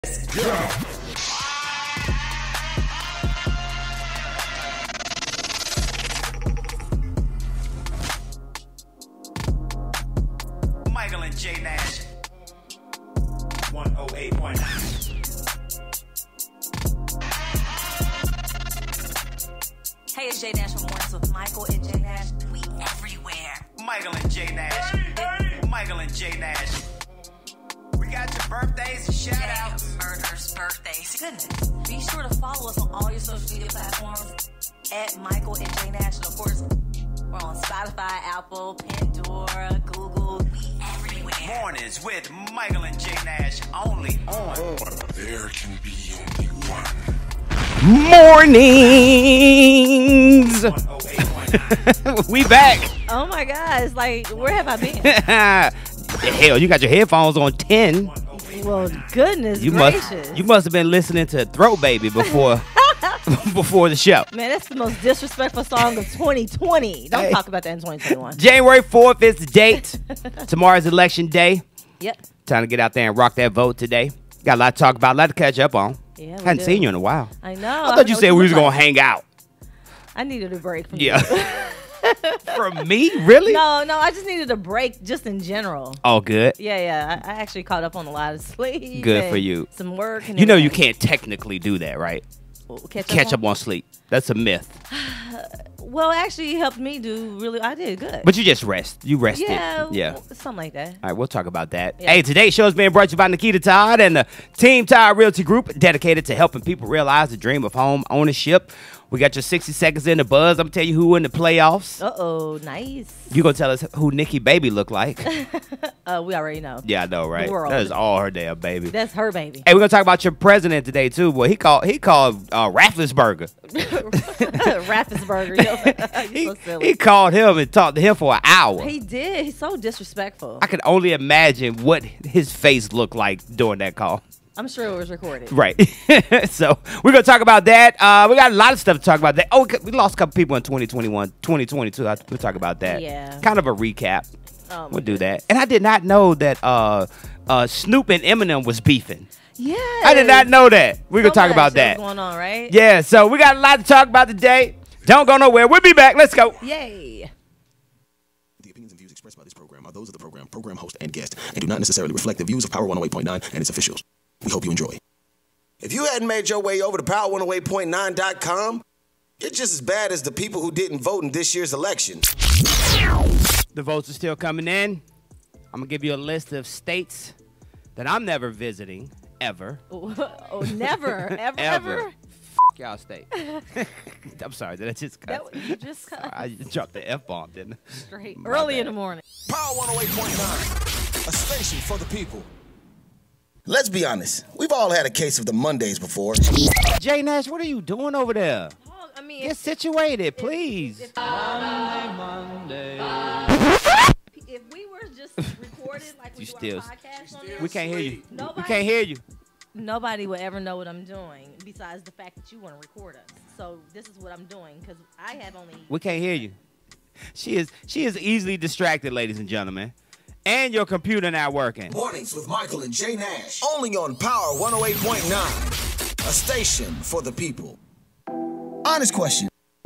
Go. Michael and J Nash 108.9. Hey, it's J Nash from Mornings with Michael and J Nash. We everywhere. Michael and J Nash. Michael and J Nash. We got your birthdays and shout outs. Murder's birthdays. Goodness. Be sure to follow us on all your social media platforms at Michael and J Nash. And of course, we're on Spotify, Apple, Pandora, Google. We everywhere. Mornings with Michael and J Nash only on. There can be only one. Mornings. 108.9. We back. Oh my God, it's like, where have I been? Hell, you got your headphones on 10. Well, goodness You gracious. must have been listening to Throat Baby before before the show. Man, that's the most disrespectful song of 2020. Don't Hey. talk about that in 2021. January 4th is the date. Tomorrow's election day. Yep. Time to get out there and rock that vote today. Got a lot to talk about, a lot to catch up on. Yeah, we Hadn't do. seen you in a while. I know. I thought you know said what we was look gonna like. hang out. I needed a break from Yeah. you. From me? Really? No, I just needed a break just in general. Oh, good. Yeah. I actually caught up on a lot of sleep. Good and for you. Some work. And You know you everything. can't technically do that, right? Well, Catch up on sleep. That's a myth. Well, actually, it helped me do really. I did good. But you just rest. You rested. yeah, something like that. All right, we'll talk about that. Yeah. Hey, today's show is being brought to you by Nikita Todd and the Team Todd Realty Group, dedicated to helping people realize the dream of home ownership. We got your 60 seconds in the buzz. I'm going to tell you who in the playoffs. Uh-oh, nice. You going to tell us who Nikki Baby looked like. We already know. Yeah, I know, right? The world. That is all her damn baby. That's her baby. Hey, we're going to talk about your president today, too. Boy, he called Rafflesberger. Raffensperger. You're so silly. He called him and talked to him for an hour. He did. He's so disrespectful. I can only imagine what his face looked like during that call. I'm sure it was recorded. Right. So we're going to talk about that. We got a lot of stuff to talk about. That. Oh, we lost a couple people in 2021, 2022. We'll talk about that. Yeah. Kind of a recap. Oh, my We'll do that. And I did not know that Snoop and Eminem was beefing. Yeah. I did not know that. We're going to talk about that. What's going on, right? Yeah, so we got a lot to talk about today. Don't go nowhere. We'll be back. Let's go. Yay. The opinions and views expressed by this program are those of the program host, and guest, and do not necessarily reflect the views of Power 108.9 and its officials. We hope you enjoy. If you hadn't made your way over to power108.9.com, you're just as bad as the people who didn't vote in this year's election. The votes are still coming in. I'm going to give you a list of states that I'm never visiting, ever. Oh, never. Ever? F y'all state. I'm sorry, did I just That, cut? you just cut I dropped the F-bomb, didn't I? straight. My Early in bad. the morning. Power 108.9, a station for the people. Let's be honest. We've all had a case of the Mondays before. Jay Nash, what are you doing over there? Oh, I mean, Get situated, please. if we were just recorded like we You do our still- podcast on there, We can't hear you. We Nobody- can't hear you. nobody would ever know what I'm doing besides the fact that you want to record us. So this is what I'm doing because I have only. We can't hear you. She is easily distracted, ladies and gentlemen. And your computer not working. Mornings with Michael and J Nash. Only on Power 108.9, a station for the people. Honest question.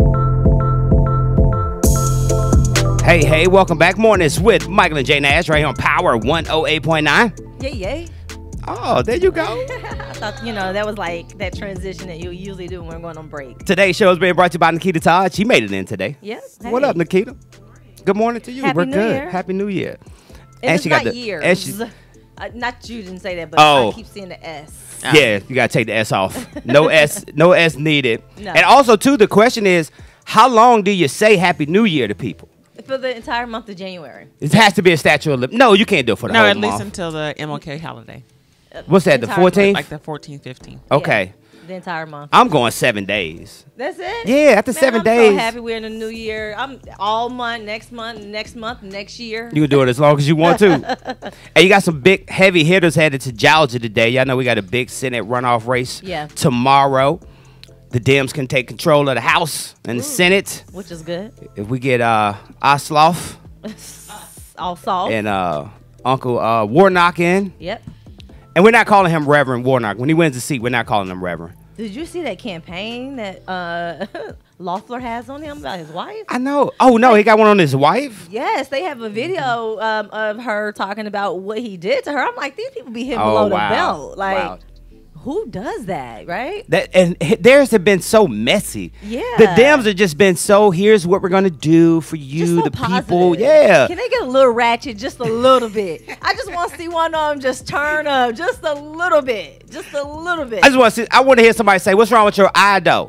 Hey, welcome back. Mornings with Michael and J Nash right here on Power 108.9. Yay. Oh, there you go. I thought, that was like that transition that you usually do when we're going on break. Today's show is being brought to you by Nikita Todd. She made it in today. Yes. What up, Nikita? Good morning to you. Happy We're New good. Year. Happy New Year. And it's she got not the- years. and she- Not you didn't say that, but Oh. I keep seeing the S. Yeah, you gotta take the S off. No S, no S needed. No. And also, too, the question is, how long do you say Happy New Year to people? For the entire month of January. It has to be a statute of No, you can't do it for the No, whole at least month. until the MLK holiday. What's that? The entire month. 14th? Like the 14th, 15th. Okay, The entire month. I'm going 7 days. That's it? Yeah, after Man, 7 I'm days. so happy we're in the new year. I'm all month, next month, next year. You can do it as long as you want to. And you got some big heavy hitters headed to Georgia today. Y'all know we got a big Senate runoff race tomorrow. The Dems can take control of the House and the Senate. Which is good. If we get Osloff All soft. and Uncle Warnock in, Yep. And we're not calling him Reverend Warnock. When he wins the seat, we're not calling him Reverend. Did you see that campaign that Loeffler has on him about his wife? I know. Oh, no, he got one on his wife? Yes, they have a video of her talking about what he did to her. I'm like, these people be hitting below the belt. Like, who does that, right? And theirs have been so messy. Yeah. The Dems have just been so, here's what we're going to do for you, the people. Yeah. Can they get a little ratchet just a little bit? I just want to see one of them just turn up just a little bit. Just a little bit. I want to hear somebody say, what's wrong with your eye, though?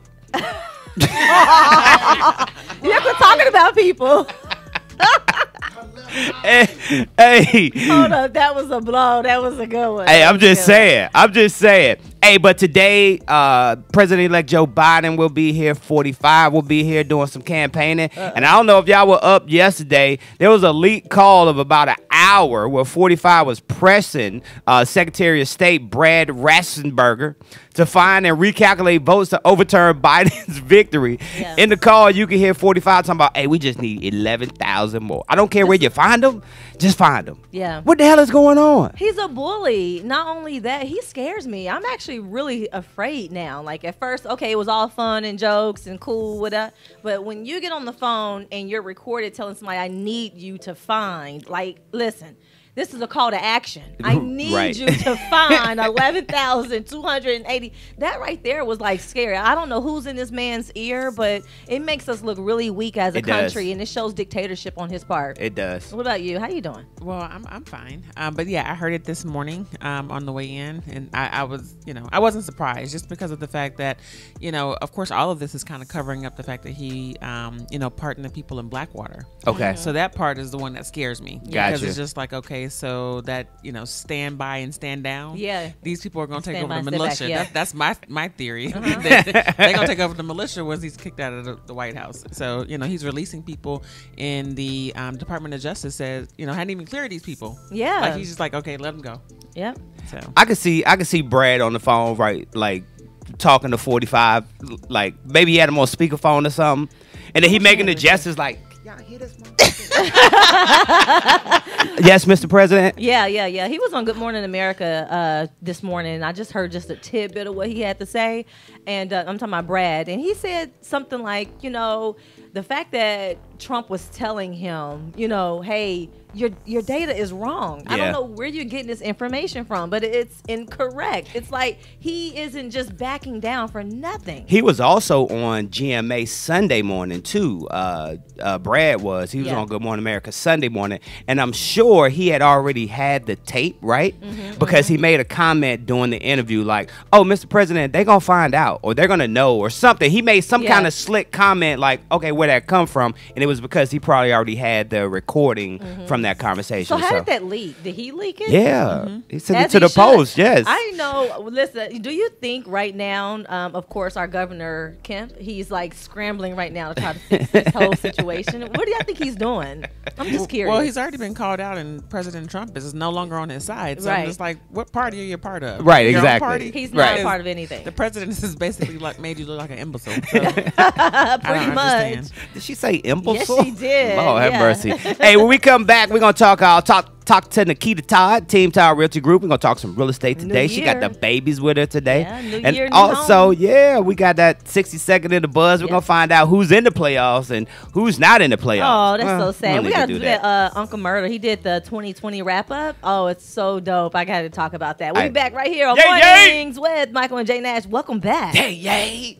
You're talking about people. Hey. Hold up, that was a blow. That was a good one. Hey, I'm just saying. Hey, but today, President-elect Joe Biden will be here. 45 will be here doing some campaigning. And I don't know if y'all were up yesterday. There was a leaked call of about an hour where 45 was pressing Secretary of State Brad Raffensperger to find and recalculate votes to overturn Biden's victory. Yeah. In the call, you can hear 45 talking about, hey, we just need 11,000 more. I don't care where you find them. Just find them. Yeah. What the hell is going on? He's a bully. Not only that, he scares me. I'm actually really afraid now. Like at first, okay, it was all fun and jokes and cool with that. But when you get on the phone and you're recorded telling somebody, I need you to find, like, listen, this is a call to action. I need you to find 11,280. That right there was like scary. I don't know who's in this man's ear, but it makes us look really weak as a country, and it shows dictatorship on his part. It does. What about you? How you doing? Well, I'm fine. But yeah, I heard it this morning on the way in, and I was, I wasn't surprised just because of the fact that, of course, all of this is kind of covering up the fact that he, pardoned the people in Blackwater. Okay. So that part is the one that scares me. Gotcha. Because it's just like, okay, so that, stand by and stand down. Yeah. These people are going to take over the militia. Back, yeah. That's my theory. They're going to take over the militia once he's kicked out of the White House. So, he's releasing people in the Department of Justice says, hadn't even cleared these people. Yeah. Like he's just like, okay, let them go. Yep. So I could see Brad on the phone, right? Like talking to 45, like maybe he had him on speakerphone or something. And then he making the gestures like, y'all hear this Yes, Mr. President. Yeah. He was on Good Morning America this morning. I just heard just a tidbit of what he had to say. And I'm talking about Brad. And he said something like, the fact that Trump was telling him, hey, your data is wrong. Yeah. I don't know where you're getting this information from, but it's incorrect. It's like he isn't just backing down for nothing. He was also on GMA Sunday morning too. Brad was. He was on Good Morning America Sunday morning, and I'm sure he had already had the tape, right? Because he made a comment during the interview like, "Oh, Mr. President, they're gonna find out, or they're gonna know, or something." He made some kind of slick comment like, "Okay, where that come from?" And it was because he probably already had the recording from that conversation. So how did that leak? Did he leak it? Yeah, he sent it to the Post. Yes. I know. Listen, do you think right now, of course, our Governor Kemp, he's like scrambling right now to try to fix this whole situation. What do y'all think he's doing? I'm just curious. Well, he's already been called out, and President Trump is no longer on his side. So I'm just like, what party are you a part of? Right, Your exactly. own party? He's not a part of anything. The president has basically like made you look like an imbecile. So Pretty much. Did she say imbecile? Yes, she did. Lord have mercy. Hey, when we come back, we're gonna talk to Nikita Todd, Team Todd Realty Group. We're gonna talk some real estate today. She got the babies with her today. Yeah, new and year, new also, home. we got that 60-second in the buzz. We're gonna find out who's in the playoffs and who's not in the playoffs. Oh, that's so sad. We gotta do that. Uncle Murder, he did the 2020 wrap up. Oh, it's so dope. I gotta talk about that. We'll be back right here on Mornings with Michael and Jay Nash. Welcome back. Yay.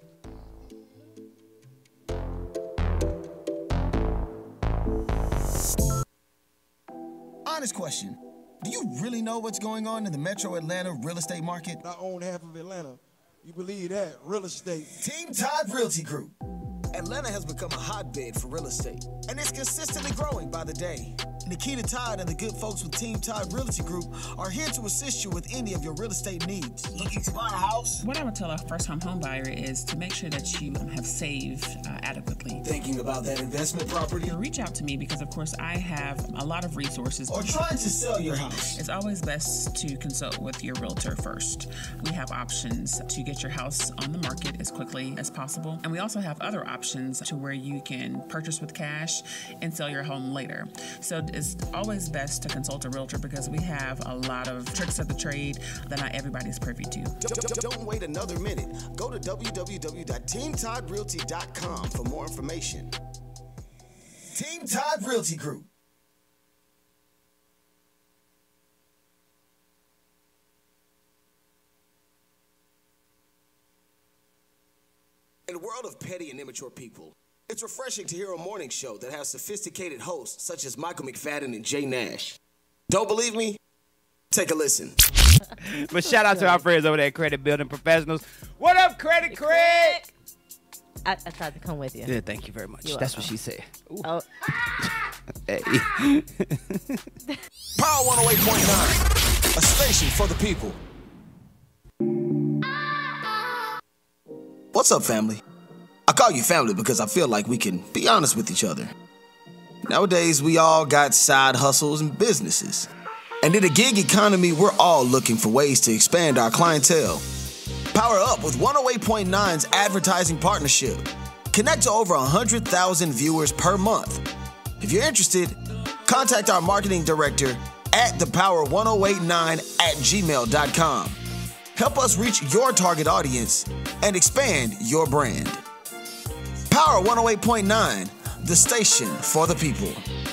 Honest question. Do you really know what's going on in the Metro Atlanta real estate market? I own half of Atlanta. You believe that? Real estate. Team Todd Realty Group. Atlanta has become a hotbed for real estate, and it's consistently growing by the day. Nikita Todd and the good folks with Team Todd Realty Group are here to assist you with any of your real estate needs. Looking to buy a house? What I would tell a first-time home buyer is to make sure that you have saved adequately. Thinking about that investment property? Reach out to me because, of course, I have a lot of resources. Or trying to sell your house? It's always best to consult with your realtor first. We have options to get your house on the market as quickly as possible, and we also have other options to where you can purchase with cash and sell your home later. So it's always best to consult a realtor because we have a lot of tricks of the trade that not everybody's privy to. Don't wait another minute. Go to www.teamtoddrealty.com for more information. Team Todd Realty Group. In a world of petty and immature people, it's refreshing to hear a morning show that has sophisticated hosts such as Michael McFadden and Jay Nash. Don't believe me? Take a listen. But shout out to our friends over there at Credit Building Professionals. What up, Credit Craig? I tried to come with you. Yeah, thank you very much. That's what she said. Oh. Hey. Power 108.9, a station for the people. What's up, family? I call you family because I feel like we can be honest with each other. Nowadays, we all got side hustles and businesses. And in the gig economy, we're all looking for ways to expand our clientele. Power up with 108.9's advertising partnership. Connect to over 100,000 viewers per month. If you're interested, contact our marketing director at thepower1089@gmail.com. Help us reach your target audience and expand your brand. Power 108.9, the station for the people.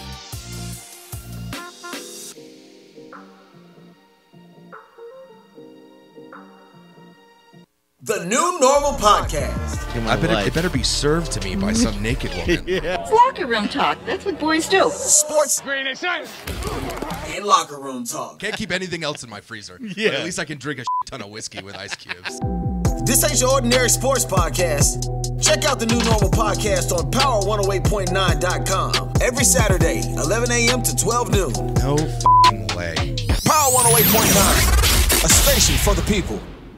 The New Normal Podcast. It better be served to me by some naked woman. It's locker room talk. That's what boys do. Sports and locker room talk. Can't keep anything else in my freezer. Yeah. But at least I can drink a ton of whiskey with ice cubes. This ain't your ordinary sports podcast. Check out the New Normal Podcast on power108.9.com every Saturday, 11 a.m. to 12 noon. No f***ing way. Power 108.9, a station for the people.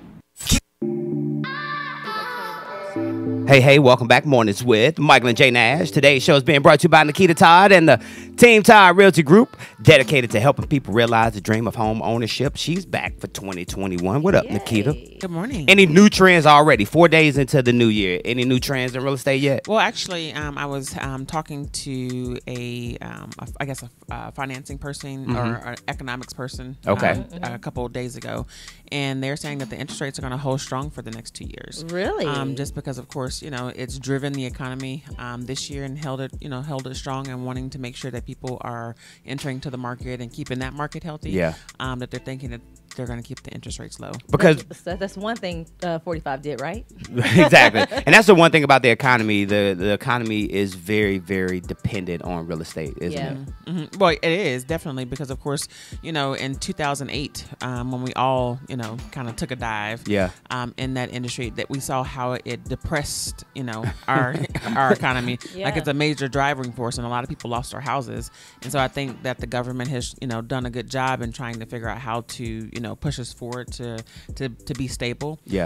Hey, welcome back. Mornings with Michael and Jay Nash. Today's show is being brought to you by Nikita Todd and the Team Todd Realty Group, dedicated to helping people realize the dream of home ownership. She's back for 2021. What up, Nikita? Good morning. Any new trends already? 4 days into the new year. Any new trends in real estate yet? Well, actually, I was talking to a financing person or an economics person a couple of days ago, and they're saying that the interest rates are going to hold strong for the next 2 years. Really? Just because, of course, it's driven the economy this year and held it strong, and wanting to make sure that people are entering to the market and keeping that market healthy. Yeah. That they're thinking that they're going to keep the interest rates low. Because that's one thing 45 did, right? Exactly. And that's the one thing about the economy. The economy is very, very dependent on real estate, isn't it? Mm-hmm. Well, it is definitely because, of course, in 2008, when we all, kind of took a dive in that industry, that we saw how it depressed, our economy. Yeah. Like, it's a major driving force, and a lot of people lost their houses. And so I think that the government has, done a good job in trying to figure out how to, push us forward to be stable. Yeah.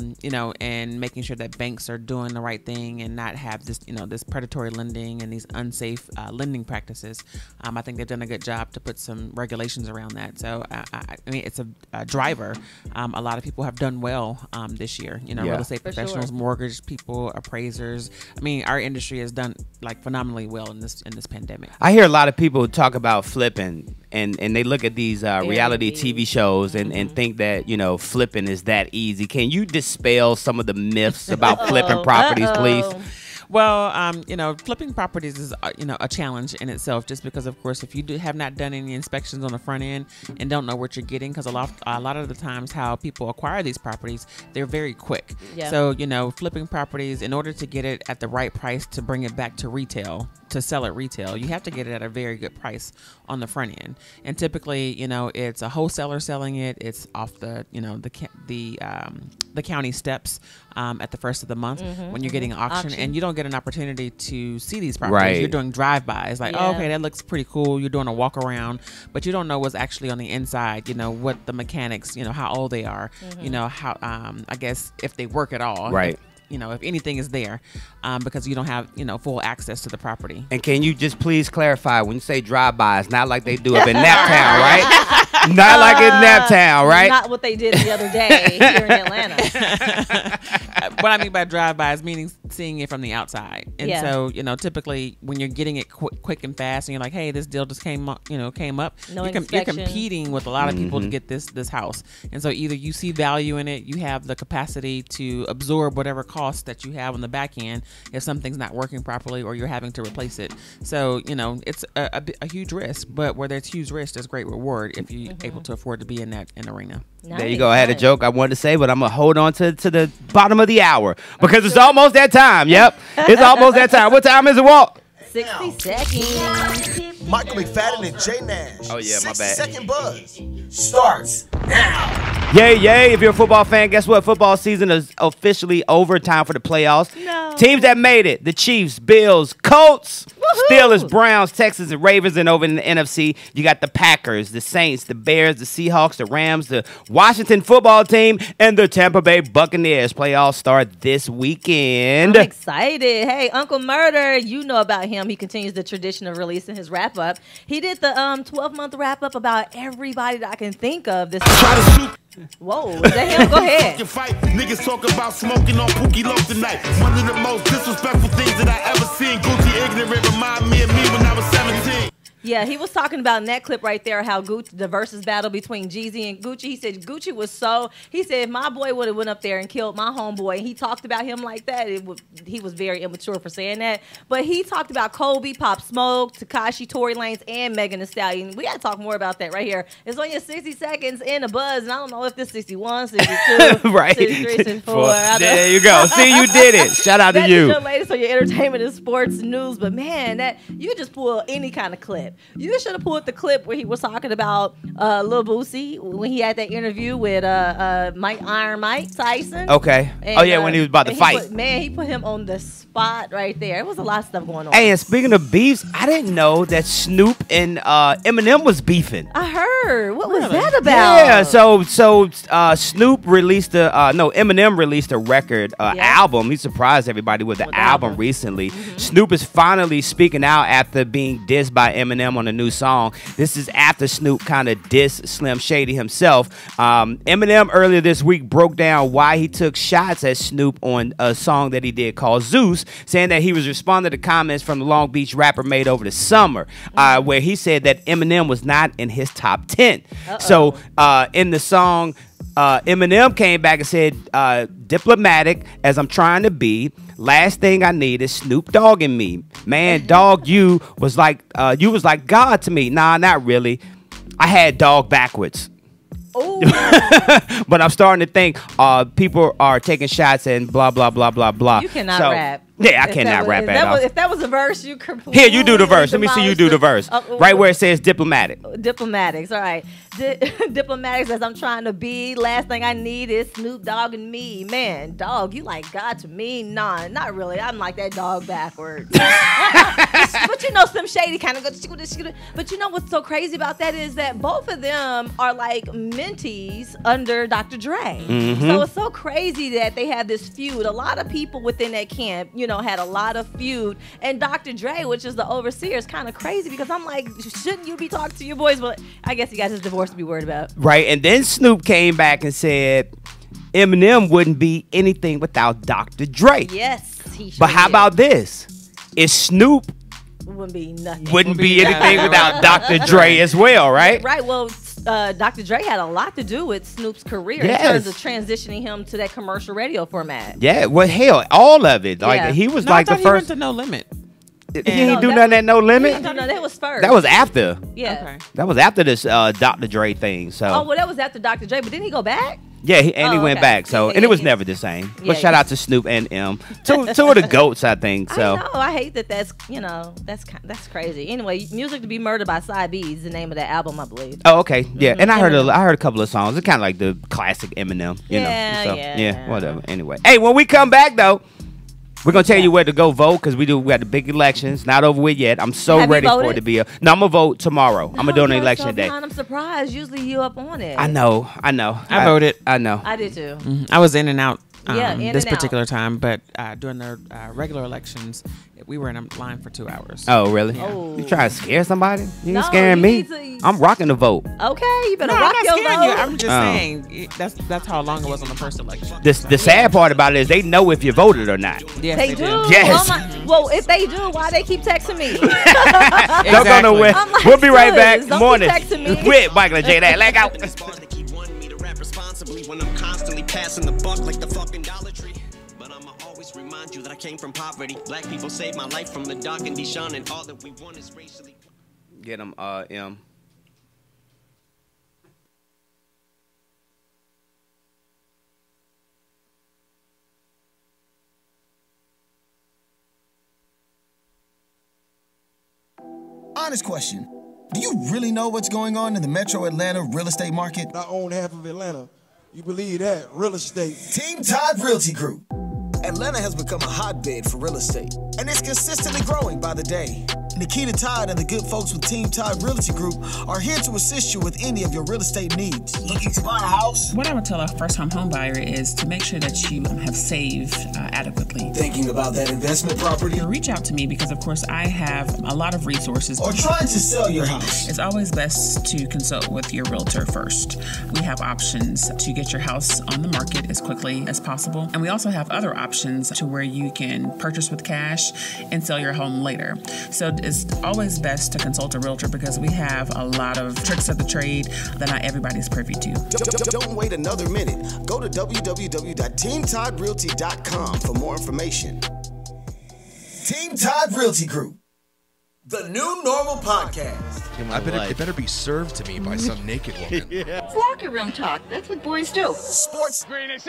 And making sure that banks are doing the right thing and not have this, this predatory lending and these unsafe lending practices. I think they've done a good job to put some regulations around that. So, I mean, it's a driver. A lot of people have done well this year. Real estate professionals, mortgage people, appraisers. I mean, our industry has done phenomenally well in this pandemic. I hear a lot of people talk about flipping, and they look at these reality TV shows and think that flipping is that easy. Can you dispel some of the myths about flipping properties, please? Well, flipping properties is, a challenge in itself, just because, of course, if you have not done any inspections on the front end and don't know what you're getting, because a lot of the times how people acquire these properties, they're very quick. Yeah. So, flipping properties, in order to get it at the right price to bring it back to retail, to sell it retail, you have to get it at a very good price on the front end. And typically, it's a wholesaler selling it. It's off the county steps at the first of the month when you're getting an auction, and you don't get an opportunity to see these properties. Right. You're doing drive-bys, like, oh, okay, that looks pretty cool. You're doing a walk around, but you don't know what's actually on the inside. What the mechanics, how old they are, how I guess if they work at all. Right. If anything is there, because you don't have, full access to the property. And can you just please clarify, when you say drive-by, it's not like they do up in Naptown, right? Not like in Naptown, right? Not what they did the other day here in Atlanta. what I mean by drive-by is meaning seeing it from the outside. And so, you know, typically when you're getting it quick and fast, and you're like, hey, this deal just came up. You're competing with a lot of people to get this house. And so either you see value in it, you have the capacity to absorb whatever costs that you have on the back end if something's not working properly or you're having to replace it. So, you know, it's a huge risk, but where there's huge risk, there's great reward if you're able to afford to be in that arena. Nice, there you go. I had a joke I wanted to say, but I'm going to hold on to the bottom of the hour because it's almost that time. Yep. It's almost that time. What time is it, Walt? 60 seconds. Michael McFadden and Jay Nash. Oh, yeah, my bad. 60-second buzz starts now. Yay, yay. If you're a football fan, guess what? Football season is officially over. Time for the playoffs. No. Teams that made it: the Chiefs, Bills, Colts, Steelers, Browns, Texans, and Ravens. And over in the NFC, you got the Packers, the Saints, the Bears, the Seahawks, the Rams, the Washington football team, and the Tampa Bay Buccaneers. Playoffs start this weekend. I'm excited. Hey, Uncle Murder, you know about him. He continues the tradition of releasing his wrap-up. He did the 12-month wrap-up about everybody that I can think of this Whoa, is that him? Go ahead. Fight. Niggas talk about smoking on Pookie Loaf tonight. One of the most disrespectful things that I ever seen. Gucci ignorant remind me of me when I was 17. Yeah, he was talking about in that clip right there how Gucci, the versus battle between Jeezy and Gucci. He said Gucci was he said if my boy would have went up there and killed my homeboy, and he talked about him like that, he was very immature for saying that. But he talked about Kobe, Pop Smoke, Tekashi, Tory Lanez, and Megan Thee Stallion. We got to talk more about that right here. It's on your 60 seconds in a buzz, and I don't know if this 61, 62, right. 63, 64. There you go. See, you did it. Shout out to you. That's your latest on your entertainment and sports news. But man, that you just pull any kind of clip. You should have pulled the clip where he was talking about Lil Boosie when he had that interview with Iron Mike Tyson. Okay. And, when he was about to fight. He put him on the spot right there. It was a lot of stuff going on. Hey, and speaking of beefs, I didn't know that Snoop and Eminem was beefing. I heard. What was that about? Yeah, so Snoop released Eminem released a record album. He surprised everybody with the album recently. Snoop is finally speaking out after being dissed by Eminem on a new song. This is after Snoop kind of dissed Slim Shady himself. Eminem earlier this week broke down why he took shots at Snoop on a song that he did called Zeus, saying that he was responding to comments from the Long Beach rapper made over the summer, where he said that Eminem was not in his top 10. So in the song, Eminem came back and said, diplomatic as I'm trying to be, last thing I need is Snoop dogging me. Man, dog, you was like God to me. Nah, not really. I had dog backwards. But I'm starting to think people are taking shots and blah, blah, blah, blah, blah. You cannot rap. Yeah, I cannot rap at all. If that was a verse, you completely Here, you do the verse. Let me see you do the verse. Right where it says diplomatic. Diplomatics, all right. Diplomatics as I'm trying to be. Last thing I need is Snoop Dogg and me. Man, dog, you like God to me? Nah, not really. I'm like that dog backwards. But you know, Slim Shady kind of goes. But you know what's so crazy about that is that both of them are like mentees under Dr. Dre. So it's so crazy that they have this feud. A lot of people within that camp, you know, had a lot of feud. And Dr. Dre, which is the overseer, is kind of crazy because I'm like, shouldn't you be talking to your boys? But I guess he got his divorce to be worried about. Right. And then Snoop came back and said Eminem wouldn't be anything without Dr. Dre. Yes, he should. But how about this? Is Snoop wouldn't be nothing. Wouldn't be anything without Dr. Dre as well, right? Right. Well, Dr. Dre had a lot to do with Snoop's career in terms of transitioning him to that commercial radio format. Yeah, well, hell, all of it. Like he was like the first. He went to No Limit. He didn't do nothing at No Limit. No, that was first. That was after. Yeah. Okay. That was after this Dr. Dre thing. So. Oh well, that was after Dr. Dre, but didn't he go back? Yeah, he went back. So, and it was never the same. But shout out to Snoop and M, two of the goats, I think. So I know. I hate that. That's crazy. Anyway, Music to Be Murdered by Side B is the name of that album, I believe. Oh, okay, yeah. And I heard a couple of songs. It's kind of like the classic Eminem, you know. So, yeah, whatever. Anyway, hey, when we come back though, we're gonna tell you where to go vote because we got the big elections. Not over with yet. I'm so ready for it to be no, I'm gonna vote tomorrow. I'm gonna do it on election day. I'm surprised. Usually you up on it. I know. I voted. I know. I did too. I was in and out this particular time, but during the regular elections, we were in a line for 2 hours. Oh, really? Yeah. Oh. You trying to scare somebody? You ain't No, scaring you me. need to- I'm rocking the vote. Okay, you better No, rock I'm your not scaring vote. you. I'm just saying that's how long it was on the first election. The sad part about it is they know if you voted or not. Yes, They do. Yes. Well, if they do, why they keep texting me? Don't go nowhere. I'm like, We'll be right sis, back. don't keep Morning texting me. with Michael and J. Let go. Responsibly when I'm constantly passing the buck like the fucking Dollar Tree. But I'ma always remind you that I came from poverty. Black people saved my life from the dark and Deshaun, and all that we want is racially. Get him, M. Honest question. Do you really know what's going on in the metro Atlanta real estate market? I own half of Atlanta. You believe that? Real estate. Team Todd Realty Group. Atlanta has become a hotbed for real estate, and it's consistently growing by the day. Nikita Todd and the good folks with Team Todd Realty Group are here to assist you with any of your real estate needs. Looking to buy a house? What I would tell a first-time home buyer is to make sure that you have saved adequately. Thinking about that investment property? You reach out to me because, of course, I have a lot of resources. Or trying to sell your house? It's always best to consult with your realtor first. We have options to get your house on the market as quickly as possible. And we also have other options to where you can purchase with cash and sell your home later. So it's always best to consult a realtor because we have a lot of tricks of the trade that not everybody's privy to. Don't wait another minute. Go to www.teamtoddrealty.com for more information. Team Todd Realty Group, the new normal podcast. It better be served to me by some naked woman. It's locker room talk. That's what boys do. Sports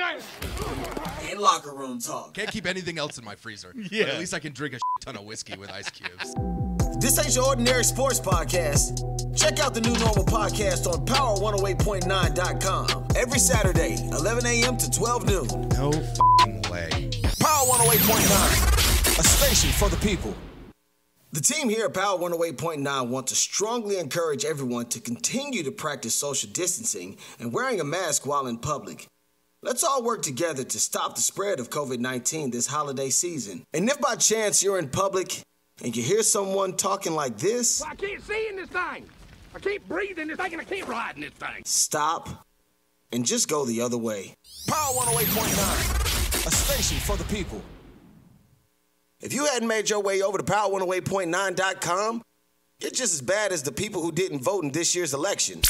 and locker room talk. Can't keep anything else in my freezer. Yeah. But at least I can drink a ton of whiskey with ice cubes. This ain't your ordinary sports podcast. Check out the new normal podcast on power108.9.com every Saturday, 11 a.m. to 12 noon. No f***ing way. Power 108.9, a station for the people. The team here at Power 108.9 want to strongly encourage everyone to continue to practice social distancing and wearing a mask while in public. Let's all work together to stop the spread of COVID-19 this holiday season. And if by chance you're in public and you hear someone talking like this, I can't see in this thing. I can't breathe in this thing and I can't ride in this thing. stop and just go the other way. Power 108.9, a station for the people. If you hadn't made your way over to power108.9.com, you're just as bad as the people who didn't vote in this year's election.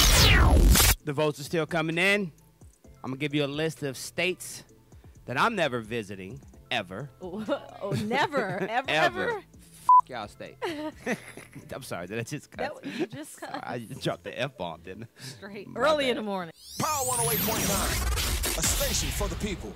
The votes are still coming in. I'm going to give you a list of states that I'm never visiting, ever. Oh, never, ever. F y'all state. I'm sorry, did I just cut? You just cut. I just dropped the F-bomb, didn't I? Straight. My Early in bad. the morning. Power 108.9, a station for the people.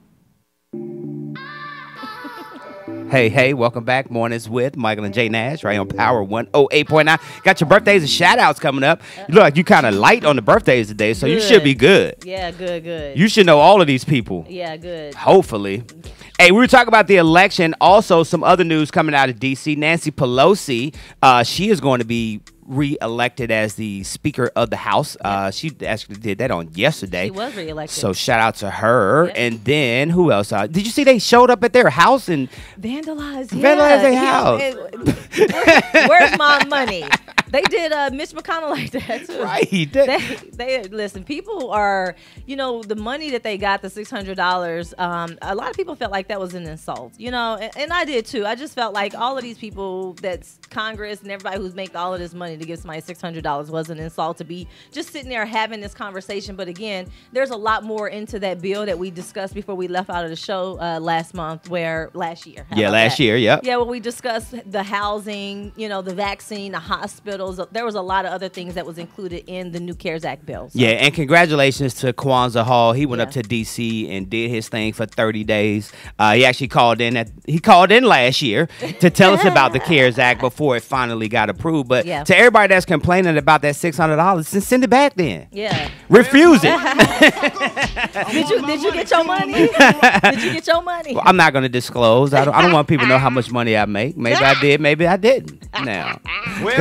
Hey, welcome back. Mornings with Michael and J. Nash, right on Power 108.9. Got your birthdays and shout-outs coming up. You look like you kind of light on the birthdays today, so you should be good. Yeah, good. You should know all of these people. Yeah, good. Hopefully. Hey, we were talking about the election. Also, some other news coming out of D.C. Nancy Pelosi, she is going to be re-elected as the Speaker of the House. She actually did that on yesterday. She was re-elected. So shout out to her. Yep. And then who else? Did you see they showed up at their house and Vandalized their house? Where's my money? They did Mitch McConnell like that too. Right. They listen. People are, the money that they got, the $600. A lot of people felt like that was an insult, and I did too. I just felt like all of these people, that's Congress and everybody who's making all of this money to give somebody $600 was an insult to be just sitting there having this conversation. But again, there's a lot more into that bill that we discussed before we left out of the show last year. last year, yep. Yeah, well, we discussed the housing, the vaccine, the hospitals. There was a lot of other things that was included in the new CARES Act bill. So. Yeah, and congratulations to Kwanzaa Hall. He went up to D.C. and did his thing for 30 days. He actually called in last year to tell us about the CARES Act before it finally got approved. But to everybody that's complaining about that $600, then send it back then. Yeah. Refuse it. Did you get your money? Did you get your money? Well, I'm not going to disclose. I don't want people to know how much money I make. Maybe I did, maybe I didn't. Now, Where's my money?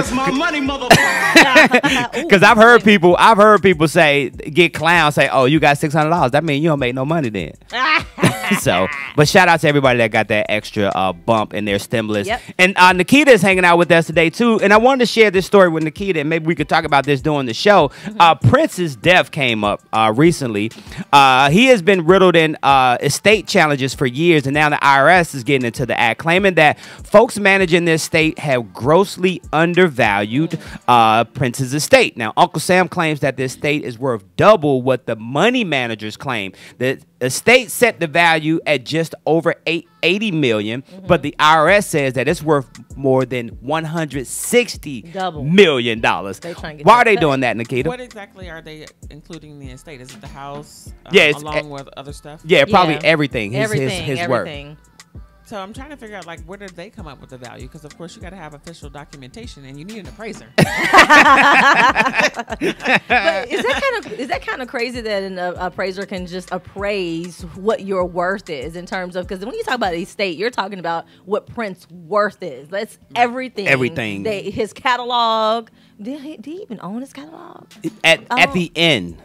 money, motherfucker. Because I've heard people say, get clowns say, oh, you got $600. That means you don't make no money then. So, but shout out to everybody that got that extra bump in their stimulus. Yep. And Nikita is hanging out with us today too. And I wanted to share this story with Nikita, and maybe we could talk about this during the show. Prince's death came up recently. He has been riddled in estate challenges for years, and now the IRS is getting into the act, claiming that folks managing this estate have grossly undervalued Prince's estate. Now, Uncle Sam claims that the estate is worth double what the money managers claim. The estate set the value at just over $80 million, but the IRS says that it's worth more than $160 million. Why are they doing that, Nikita? What exactly are they including in the estate? Is it the house along with other stuff? Yeah, probably everything. His work. So I'm trying to figure out, like, where did they come up with the value? Because of course you got to have official documentation, and you need an appraiser. But is that kind of crazy that an appraiser can just appraise what your worth is in terms of, because when you talk about estate, you're talking about what Prince's worth is. That's everything. Everything. His catalog. Did he even own his catalog? At the end.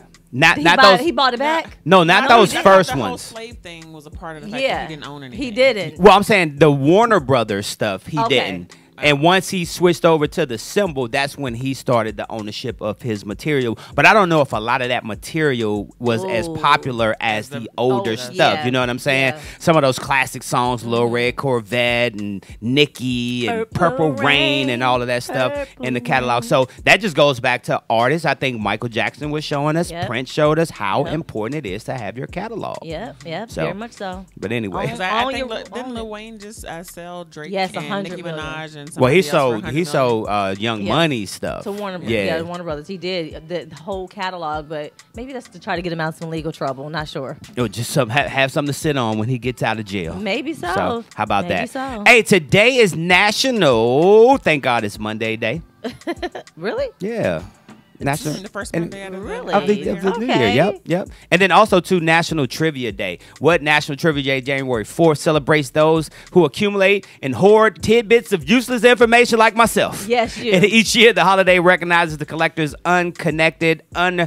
He bought it back? No, not those first the ones. whole slave thing was a part of the fact that he didn't own anything. He didn't. Well, I'm saying the Warner Brothers stuff, he didn't. And once he switched over to the symbol, that's when he started the ownership of his material. But I don't know if a lot of that material was as popular as the older stuff. Yeah. You know what I'm saying? Yeah. Some of those classic songs, Lil Red Corvette and Nikki and Purple Rain and all of that stuff in the catalog. So that just goes back to artists. I think Michael Jackson was showing us, Prince showed us how important it is to have your catalog. Yep, So, very much so. But anyway. Didn't Lil Wayne just sell Drake and Nicki Minaj and well, he sold Young Money stuff to Warner, Warner Brothers. He did the whole catalog, but maybe that's to try to get him out of some legal trouble. Not sure. Just have something to sit on when he gets out of jail. Maybe so. How about maybe that? So. Hey, today is National. Thank God it's Monday Day. Really? Yeah. National, the first Monday of the New Year. Yep. And then also to National Trivia Day. What National Trivia Day January 4th celebrates those who accumulate and hoard tidbits of useless information like myself. Yes, you. And each year the holiday recognizes the collector's unconnected,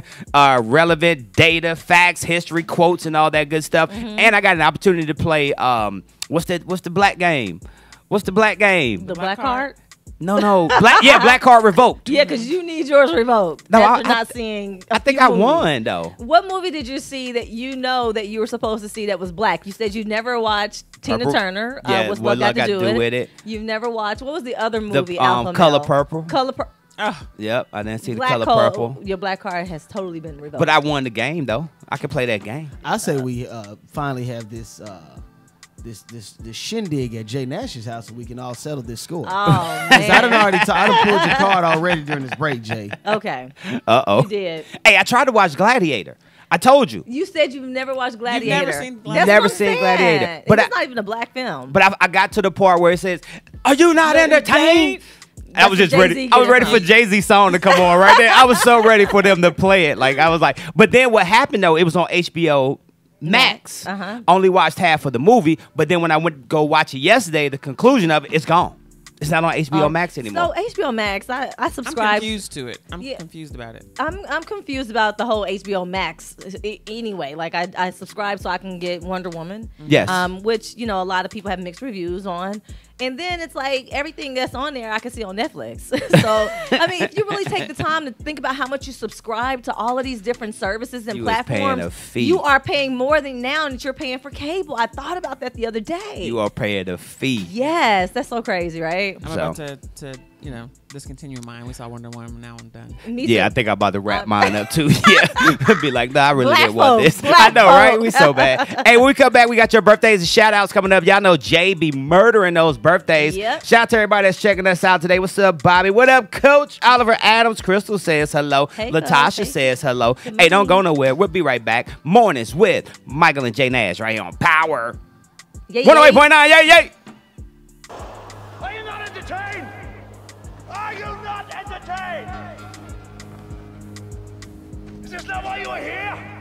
relevant data, facts, history, quotes, and all that good stuff. And I got an opportunity to play what's the black game? What's the black game? The black card? No. Black card revoked. Yeah, because you need yours revoked. No, after not seeing. I think I won though. What movie did you see that you know that you were supposed to see that was black? You said you never watched Tina Turner. Yeah, What's What Got to Do with It? You've never watched. What was the other movie? Color Purple. Color Purple. Yep, I didn't see Black the Color Purple. Your black card has totally been revoked. But I won the game though. I can play that game. I say we finally have this shindig at Jay Nash's house so we can all settle this score. Oh man! I done pulled your card already during this break, Jay. Okay. You did. Hey, I tried to watch Gladiator. I told you. You said you've never watched Gladiator. You've never seen Gladiator. Never seen Gladiator. But it's not even a black film. But I got to the part where it says, "Are you not entertained?" I was just ready. I was ready for Jay-Z's song to come on right there. I was so ready for them to play it. Like I was like, but then what happened though? It was on HBO Max. Only watched half of the movie, but then when I went to go watch it yesterday, the conclusion of it's gone. It's not on HBO Max anymore. So HBO Max, I subscribe. I'm confused to it. I'm confused about it. I'm confused about the whole HBO Max anyway. Like I subscribe so I can get Wonder Woman. Yes. Which a lot of people have mixed reviews on. And then it's like everything that's on there I can see on Netflix. So, I mean, if you really take the time to think about how much you subscribe to all of these different services and platforms, paying a fee. You are paying more than now that you're paying for cable. I thought about that the other day. You are paying a fee. Yes, that's so crazy, right? I'm about to discontinue mine. We saw Wonder Woman. Now I'm done. Me too. I think I'm about to wrap mine up too. Yeah, be like, nah, I really didn't want this. Black I know, right? folk. We so bad. Hey, when we come back, we got your birthdays and shout outs coming up. Y'all know Jay be murdering those birthdays. Yep. Shout out to everybody that's checking us out today. What's up, Bobby? What up, Coach? Oliver Adams. Crystal says hello. Hey, Latasha Coach. says hello. Hey, don't go nowhere. We'll be right back. Mornings with Michael and Jay Nash right here on Power. 108.9. Yay, yay. Are you not entertained? Are you not entertained? Is this not why you are here?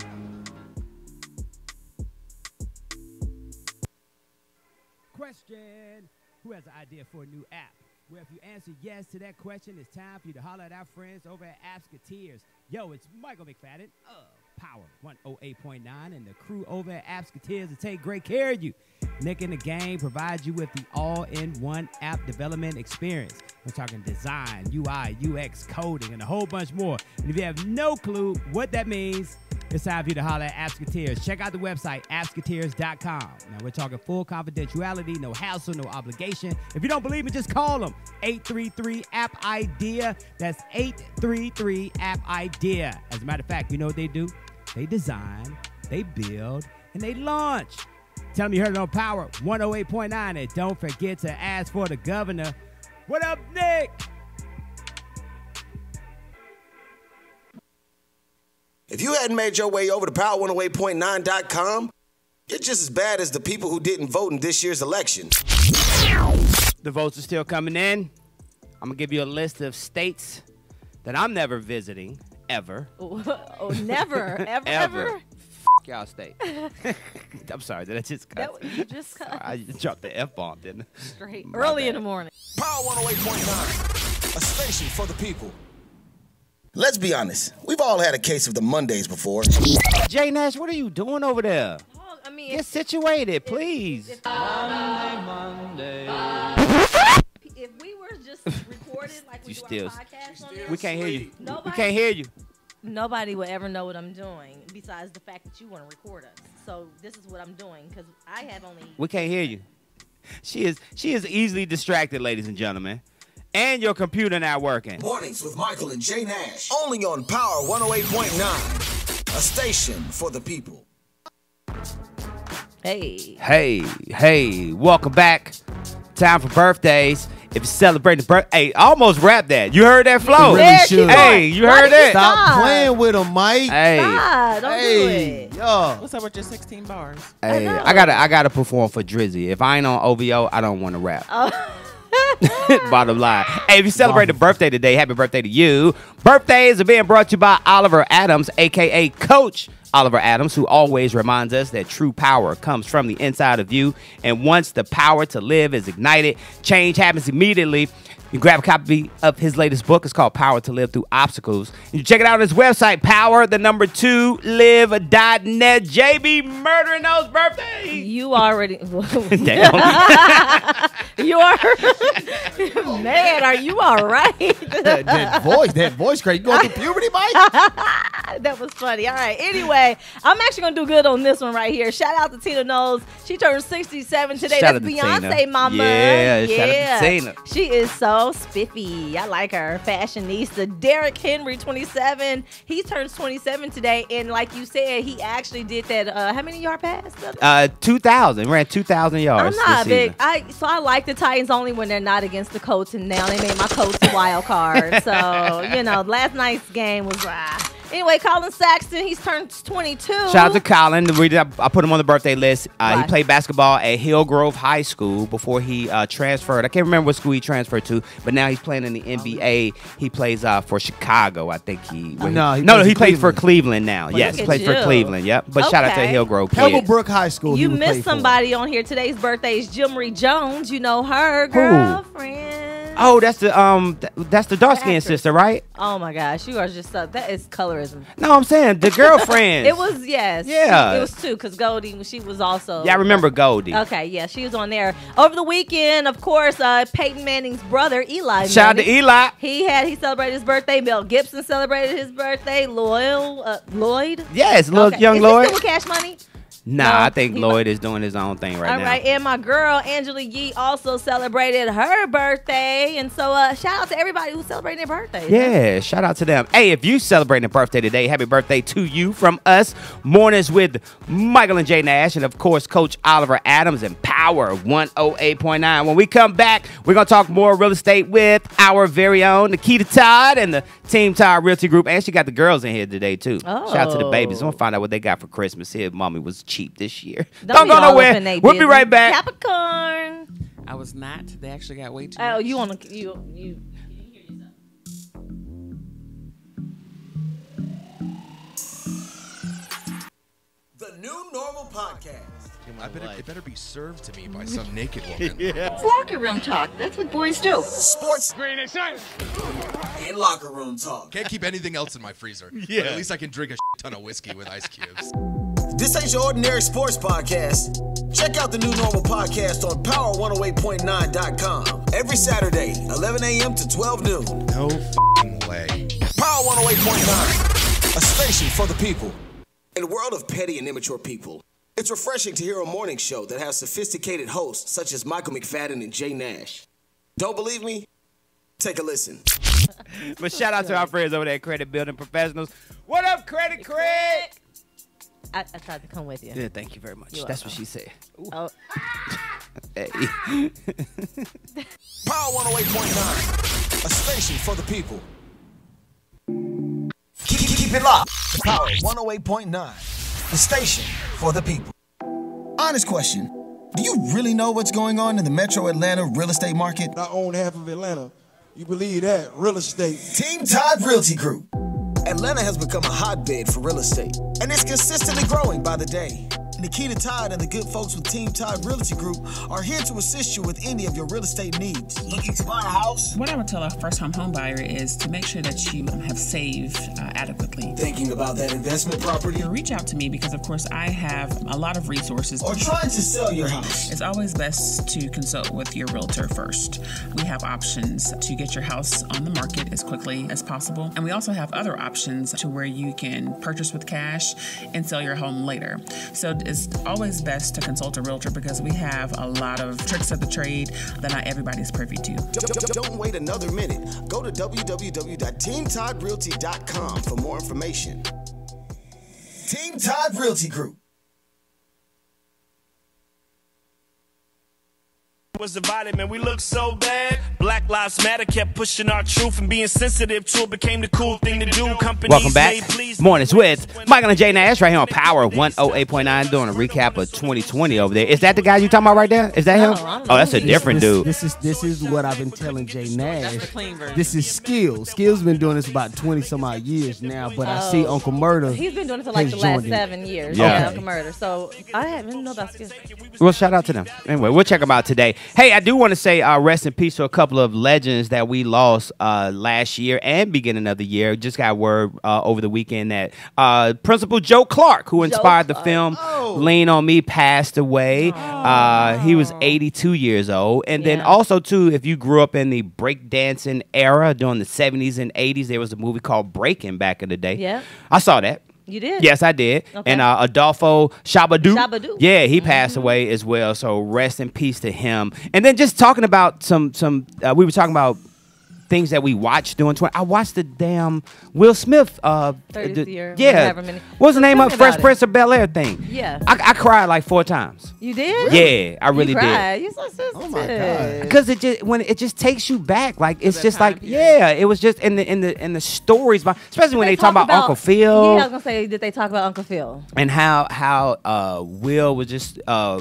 Question: who has an idea for a new app? Well, if you answer yes to that question, it's time for you to holler at our friends over at Absketeers. Yo, it's Michael McFadden of Power 108.9 and the crew over at Absketeers to take great care of you. Nick in the Game provides you with the all-in-one app development experience. We're talking design, UI, UX, coding, and a whole bunch more. And if you have no clue what that means, it's time for you to holler at Absketeers. Check out the website, absketeers.com. Now, we're talking full confidentiality, no hassle, no obligation. If you don't believe me, just call them. 833-APP-IDEA. That's 833-APP-IDEA. As a matter of fact, you know what they do? They design, they build, and they launch. Tell them you heard it on Power 108.9. And don't forget to ask for the governor. What up, Nick? If you hadn't made your way over to power108.9.com, you're just as bad as the people who didn't vote in this year's election. The votes are still coming in. I'm going to give you a list of states that I'm never visiting, ever. Oh, never, ever, ever. ever? F y'all state. I'm sorry, did I just cuss? You just cuss. I dropped the F-bomb, didn't I? Straight. Early in the morning. Power 108.9, a station for the people. Let's be honest. We've all had a case of the Mondays before. Jay Nash, what are you doing over there? Oh, I mean, get situated, please. Monday. If we were just recorded like we do our podcast on there, we can't hear you. Nobody, we can't hear you. Nobody would ever know what I'm doing besides the fact that you want to record us. So this is what I'm doing because I have only. We can't hear you. She is easily distracted, ladies and gentlemen. And your computer not working. Mornings with Michael and Jay Nash. Only on Power 108.9. A station for the people. Hey. Welcome back. Time for birthdays. If you're celebrating birthday, I almost rapped that. You heard that flow? Hey, you heard that? Stop playing with him, Mike. Hey. Don't do it. Yo. What's up with your 16 bars? Hey, I gotta perform for Drizzy. If I ain't on OVO, I don't want to rap. Bottom line. Hey, if you celebrate a birthday today, happy birthday to you. Birthdays are being brought to you by Oliver Adams, a.k.a. Coach Oliver Adams, who always reminds us that true power comes from the inside of you. And once the power to live is ignited, change happens immediately. You grab a copy of his latest book. It's called Power to Live Through Obstacles. You check it out on his website, power2live.net. JB murdering those birthdays. You already. You are. Man, are you all right? that voice crazy. You going through puberty, Mike? That was funny. All right. Anyway, I'm actually going to do good on this one right here. Shout out to Tina Knowles. She turned 67 today. Shout That's Beyonce, mama. Yeah, shout out to Tina. She is so spiffy. I like her. Fashionista. Derrick Henry, 27. He turns 27 today. And like you said, he actually did that. How many yard pass? 2,000. Ran 2,000 yards. I'm not big. So I like the Titans only when they're not against the Colts. And now they made my Colts a wild card. So, last night's game was Anyway, Colin Saxton, he's turned 22. Shout out to Colin. I put him on the birthday list. He played basketball at Hillgrove High School before he transferred. I can't remember what school he transferred to, but now he's playing in the NBA. He plays for Chicago, I think. He plays for Cleveland now. Yes, he plays for Cleveland. Yep. But shout out to Hillgrove kids. Pebblebrook High School. You missed somebody on here. Today's birthday is Jimmery Jones. You know her, girlfriend. Oh, that's the dark skinned sister, right? Oh my gosh, you are just that is colorism. No, I'm saying the girlfriend. It was it was two because Goldie, she was also. Yeah, I remember Goldie. Okay, yeah, she was on there over the weekend. Of course, Peyton Manning's brother Eli. Shout out to Eli. He celebrated his birthday. Mel Gibson celebrated his birthday. Lloyd. Yes, young Is Lloyd. Still with Cash Money. Nah, I think Lloyd is doing his own thing right now. All right, and my girl Angela Yee also celebrated her birthday, and so shout out to everybody who's celebrating their birthdays. Yeah, shout out to them. Hey, if you celebrating a birthday today, happy birthday to you from us. Mornings with Michael and Jay Nash, and of course, Coach Oliver Adams and Power 108.9. When we come back, we're gonna talk more real estate with our very own Nikita Todd and the Team Todd Realty Group, and she got the girls in here today too. Oh. Shout out to the babies. We're gonna find out what they got for Christmas. Here, mommy was cheap this year. Don't go nowhere. We'll be right back. Capricorn. I was not. They actually got way too much. Oh, you want to you. The New Normal Podcast. It better be served to me by some naked woman. It's locker room talk. That's what boys do. Sports Green and shine. and locker room talk. Can't keep anything else in my freezer. Yeah. But at least I can drink a ton of whiskey with ice cubes. This ain't your ordinary sports podcast. Check out the New Normal podcast on power108.9.com every Saturday, 11 a.m. to 12 noon. No f***ing way. Power 108.9, a station for the people. In a world of petty and immature people, it's refreshing to hear a morning show that has sophisticated hosts such as Michael McFadden and Jay Nash. Don't believe me? Take a listen. But shout out to our friends over there at Credit Building Professionals. What up, Credit Craig? I tried to come with you. Yeah, thank you very much. That's what she said. Oh. Hey. Power 108.9, a station for the people. Keep it locked. Power 108.9, the station for the people. Honest question. Do you really know what's going on in the Metro Atlanta real estate market? I own half of Atlanta. You believe that? Real estate. Team Todd Realty Group. Atlanta has become a hotbed for real estate, and it's consistently growing by the day. Nikita Todd and the good folks with Team Todd Realty Group are here to assist you with any of your real estate needs. Looking to buy a house? What I would tell a first-time home buyer is to make sure that you have saved adequately. Thinking about that investment property? You reach out to me because, of course, I have a lot of resources. Or trying to sell your house? It's always best to consult with your realtor first. We have options to get your house on the market as quickly as possible. And we also have other options to where you can purchase with cash and sell your home later. So it's always best to consult a realtor because we have a lot of tricks of the trade that not everybody's privy to. Don't wait another minute. Go to www.teamtoddrealty.com for more information. Team Todd Realty Group. Was divided, man. We look so bad. Black Lives Matter kept pushing our truth and being sensitive to it became the cool thing to do. Companies Welcome back. Mornings with Michael and Jay Nash right here on Power 108.9 doing a recap of 2020 over there. Is that the guy you talking about right there? Is that him? Oh, that's a different dude. This is what I've been telling Jay Nash. This is Skills. Skills been doing this about 20 some odd years now, but I see Uncle Murder. He's been doing it for like the last 7 years. Yeah. Uncle Murder. So I didn't know about Skills. Well, shout out to them. Anyway, we'll check them out today. Hey, I do want to say rest in peace to a couple of legends that we lost last year and beginning of the year. Just got word over the weekend that Principal Joe Clark, who inspired the film Lean on Me, passed away. He was 82 years old. And then also, too, if you grew up in the breakdancing era during the 70s and 80s, there was a movie called Breaking back in the day. Yeah. I saw that. You did? Yes, I did. Okay. And Adolfo Shabadoo. Yeah, he passed Mm-hmm. away as well. So rest in peace to him. And then just talking about some we were talking about things that we watched during 20. I watched the damn Will Smith 30th year. Yeah. What's the name of Fresh Prince of Bel-Air thing? Yeah. I cried like 4 times. You did? Yeah, I really you cried. did. You're so sensitive. Oh my God. Because it just takes you back, like it's just like it was just in the stories, especially when they talk about Uncle Phil. Yeah, I was gonna say, did they talk about Uncle Phil? And how Will was just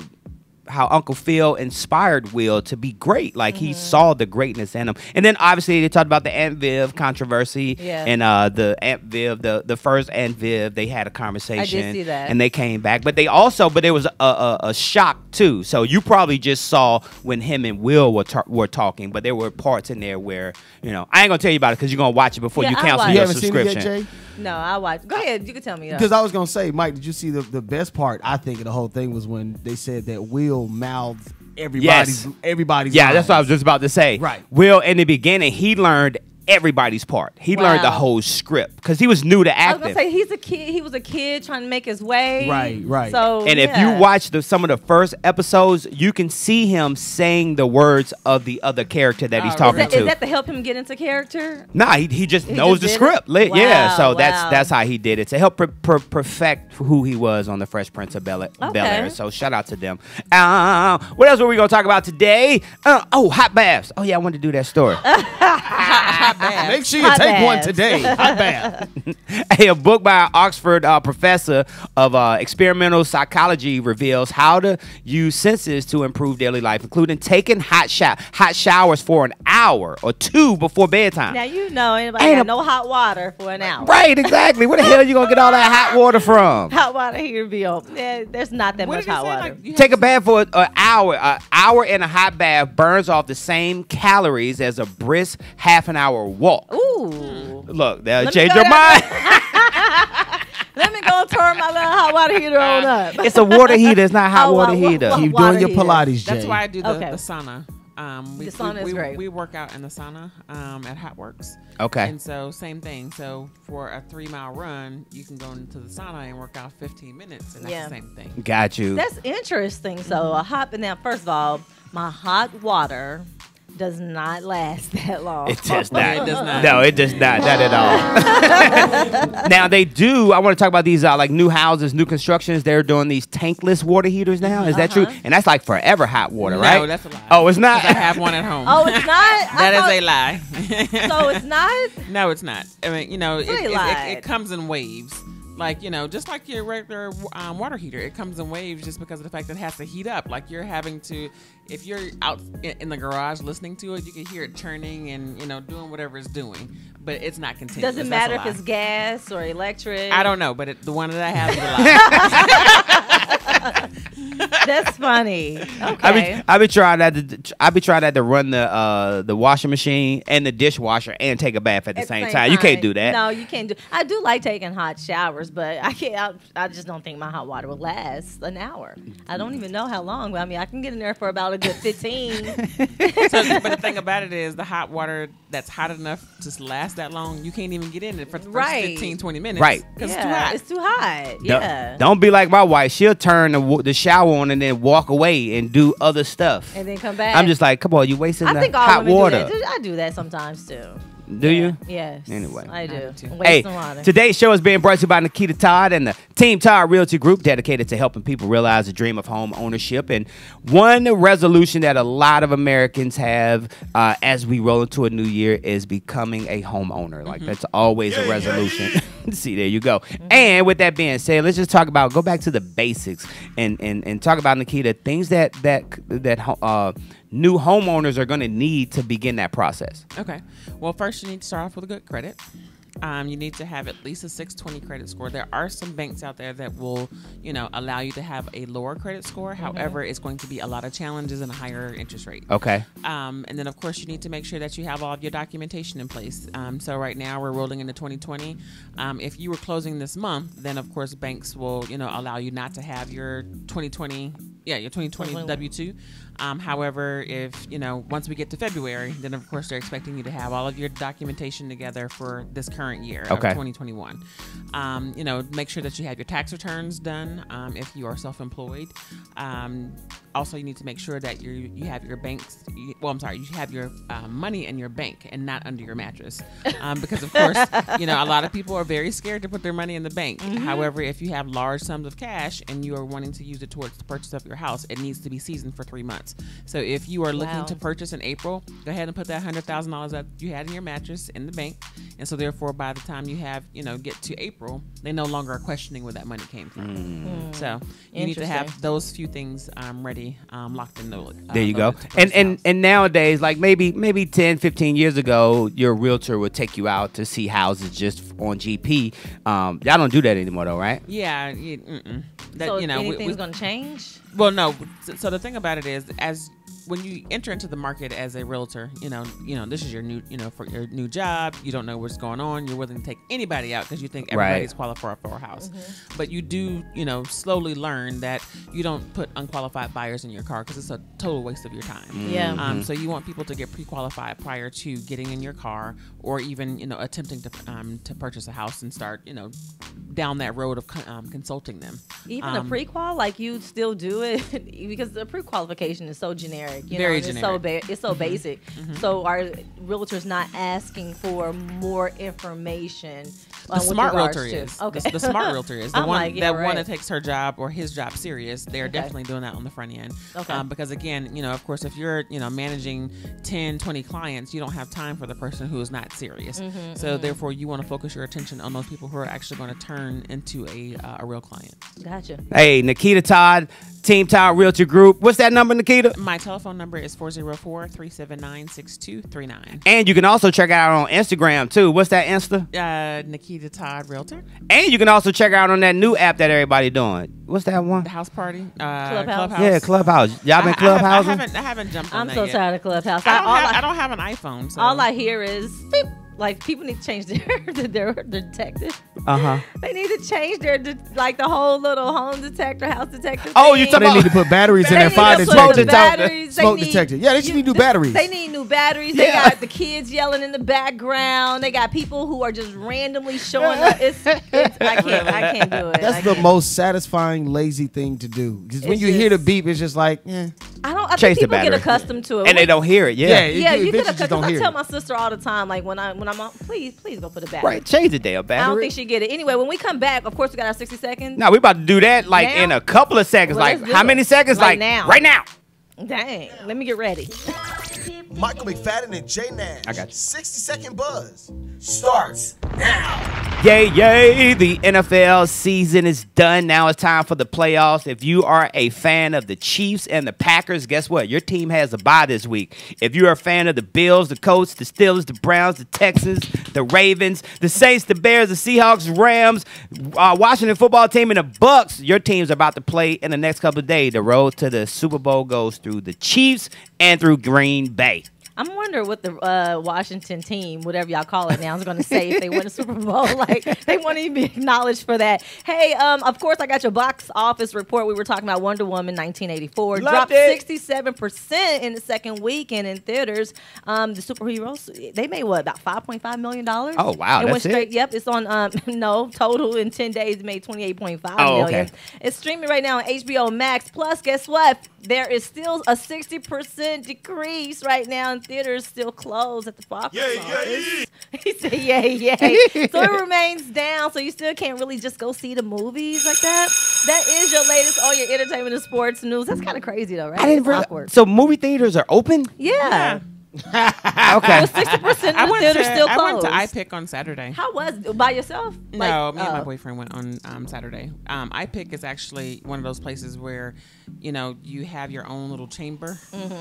how Uncle Phil inspired Will to be great. Like he saw the greatness in him. And then obviously they talked about the Aunt Viv controversy. Yeah. And the Aunt Viv, the first Aunt Viv, they had a conversation. I did see that. And they came back. But there was a shock too. So you probably just saw when him and Will were talking, but there were parts in there where, I ain't gonna tell you about it because you're gonna watch it before you cancel your subscription. Seen it yet, Jay? No, I watched. Go ahead, you can tell me. Because I was gonna say, Mike, did you see the best part? I think of the whole thing was when they said that Will mouthed everybody's Yeah, lines. that's what I was just about to say. Right. Will, in the beginning, he learned everybody's part. He learned the whole script because he was new to I was acting. gonna say he's a kid. He was a kid trying to make his way. Right. So And if you watch some of the first episodes, you can see him saying the words of the other character that he's talking to. Is that to help him get into character? Nah, he just knows just the did it? script. Yeah, so Wow. that's how he did it to help perfect who he was on the Fresh Prince of Bel-Air. So shout out to them. What else were we gonna talk about today? Hot baths. Oh yeah, I wanted to do that story. Hot bath. Make sure you take one today. Hot bath. Hey, a book by an Oxford professor of experimental psychology reveals how to use senses to improve daily life, including taking hot showers for an hour or two before bedtime. Now you know anybody got no hot water for an hour. Right, exactly. Where the hell you gonna get all that hot water from? Hot water here be on. There's not that much hot water. Take a bath for an hour. An hour in a hot bath burns off the same calories as a brisk half an hour walk. Ooh. Look, that'll change your mind. Let me go turn my little hot water heater on up. It's a water heater. It's not hot water heater. Keep doing your Pilates, Jay. That's why I do the sauna. The sauna is great. We work out in the sauna at Hotworks. Okay. And so same thing. So for a 3-mile run, you can go into the sauna and work out 15 minutes, and that's the same thing. Got you. That's interesting. So a hot and now, first of all, my hot water does not last that long. It does not. It does not. No, it does not. Not at all. Now they do. I want to talk about these like new houses, new constructions. They're doing these tankless water heaters now. Is that true? And that's like forever hot water, right? No, that's a lie. Oh, it's not. I have one at home. Oh, it's not. That is a lie. So it's not. No, it's not. I mean, Really it comes in waves. Like, just like your regular water heater, it comes in waves just because of the fact that it has to heat up. Like you're having to, if you're out in the garage listening to it, you can hear it churning and, doing whatever it's doing. But it's not continuous. Doesn't matter if it's gas or electric. I don't know, but the one that I have is a lie. That's funny. Okay. I be trying that to run the washing machine and the dishwasher and take a bath at the same time. You can't do that. No, you can't do. I do like taking hot showers, but I can't. I just don't think my hot water will last an hour. I don't even know how long. But I mean, I can get in there for about a good 15. But the thing about it is, the hot water that's hot enough to last that long, you can't even get in it for the first 15, 20 minutes. Right. Because It's too hot. Yeah. Don't be like my wife. She'll turn the shower on and then walk away and do other stuff. And then come back. I'm just like, come on, you wasting I the think all hot women water. do that. I do that sometimes too. Do you? Yes. Anyway. I do. Hey, Wasting water. today's show is being brought to you by Nikita Todd and the Team Todd Realty Group, dedicated to helping people realize the dream of home ownership. And one resolution that a lot of Americans have as we roll into a new year is becoming a homeowner. Like, that's always a resolution. See, there you go. And with that being said, let's just go back to the basics and talk about, Nikita, things that new homeowners are going to need to begin that process. Okay. Well, first you need to start off with a good credit. You need to have at least a 620 credit score. There are some banks out there that will, allow you to have a lower credit score. However, it's going to be a lot of challenges and a higher interest rate. Okay. And then, of course, you need to make sure that you have all of your documentation in place. So right now we're rolling into 2020. If you were closing this month, then, of course, banks will, allow you not to have your 2020 W-2. However, if, once we get to February, then, of course, they're expecting you to have all of your documentation together for this current year of 2021. Make sure that you have your tax returns done if you are self-employed. Also, you need to make sure that you have your banks. You have your money in your bank and not under your mattress, because of course, a lot of people are very scared to put their money in the bank. However, if you have large sums of cash and you are wanting to use it towards the purchase of your house, it needs to be seasoned for 3 months. So if you are looking to purchase in April, go ahead and put that $100,000 that you had in your mattress in the bank, and so therefore, by the time you have get to April, they no longer are questioning where that money came from. So you need to have those few things ready. Locked in there you go. And nowadays, like maybe 10, 15 years ago, your realtor would take you out to see houses just on GP. Y'all don't do that anymore though, right? Yeah. So anything's going to change? Well, no. So the thing about it is, when you enter into the market as a realtor, this is your new, for your new job. You don't know what's going on. You're willing to take anybody out because you think everybody's qualified for a house. But you do, slowly learn that you don't put unqualified buyers in your car because it's a total waste of your time. Yeah. So you want people to get pre-qualified prior to getting in your car or even, attempting to purchase a house and start, down that road of consulting them. Even a pre-qual, like you still do it because the pre-qualification is so generic. Very generic. It's so basic. So are realtors not asking for more information The smart regards realtor to- is. Okay. The smart realtor is the I'm one like, yeah, one right. that takes her job or his job serious. They're Okay. definitely doing that on the front end. Okay. Because again, of course, if you're, managing 10, 20 clients, you don't have time for the person who is not serious. So therefore, you want to focus your attention on those people who are actually going to turn into a real client. Gotcha. Hey, Nikita Todd, Team Todd Realty Group. What's that number, Nikita? My telephone number is 404-379-6239. And you can also check out on Instagram too. What's that Insta? Nikita Todd Realtor. And you can also check out on that new app that everybody doing. What's that one? The house party. Clubhouse. Yeah, Clubhouse. Y'all been Clubhouse? I haven't jumped on I'm that so yet. tired of Clubhouse. I don't have an iPhone. So. All I hear is beep. Like people need to change their detective. They need to change their the whole little home detector, house detector. Oh, you thing. talking They need to put batteries in their fire detector. Smoke detector. Yeah, they just need new batteries. They need new batteries. They got the kids yelling in the background. They got people who are just randomly showing up. It's I can't do it. That's the most satisfying lazy thing to do. Because when you hear the beep, it's just like, I Change think the people get battery. accustomed to it. And they don't hear it. Yeah. Yeah, you get just a don't I hear tell it. my sister all the time, like when I'm on, please go put a battery. Right. Change the damn I battery. don't think she get it. Anyway, when we come back, of course we got our 60 seconds. No, we about to do that like Now? in a couple of seconds. Well, like let's do how it. many seconds? Right Like now. right now. Dang, let me get ready. Michael McFadden and Jay Nash. I got you. 60-second buzz starts now. Yay, yay. The NFL season is done. Now it's time for the playoffs. If you are a fan of the Chiefs and the Packers, guess what? Your team has a bye this week. If you're a fan of the Bills, the Colts, the Steelers, the Browns, the Texans, the Ravens, the Saints, the Bears, the Seahawks, Rams, Washington football team, and the Bucks, your team's about to play in the next couple of days. The road to the Super Bowl goes through the Chiefs and through Green Bay. I'm wondering what the Washington team, whatever y'all call it now, is going to say if they win a Super Bowl. Like, they won't even be acknowledged for that. Hey, of course, I got your box office report. We were talking about Wonder Woman 1984. Dropped 67% in the second week, and in theaters, the superheroes, they made what, about $5.5 million? Oh, wow, It that's went straight. it? Yep, it's on, total in 10 days, it made $28.5 million. Okay. It's streaming right now on HBO Max. Plus, guess what? There is still a 60% decrease right now in theaters, still closed at the box office. He said, yay. So it remains down, so you still can't really just go see the movies like that. That is your latest, all your entertainment and sports news. That's kind of crazy, though, right? I didn't It's realize. awkward. So movie theaters are open? Yeah. Okay. Well, 60% of the theaters still I went closed. to iPick on Saturday. How was it? By yourself? No, me and my boyfriend went on Saturday. iPick is actually one of those places where, you have your own little chamber,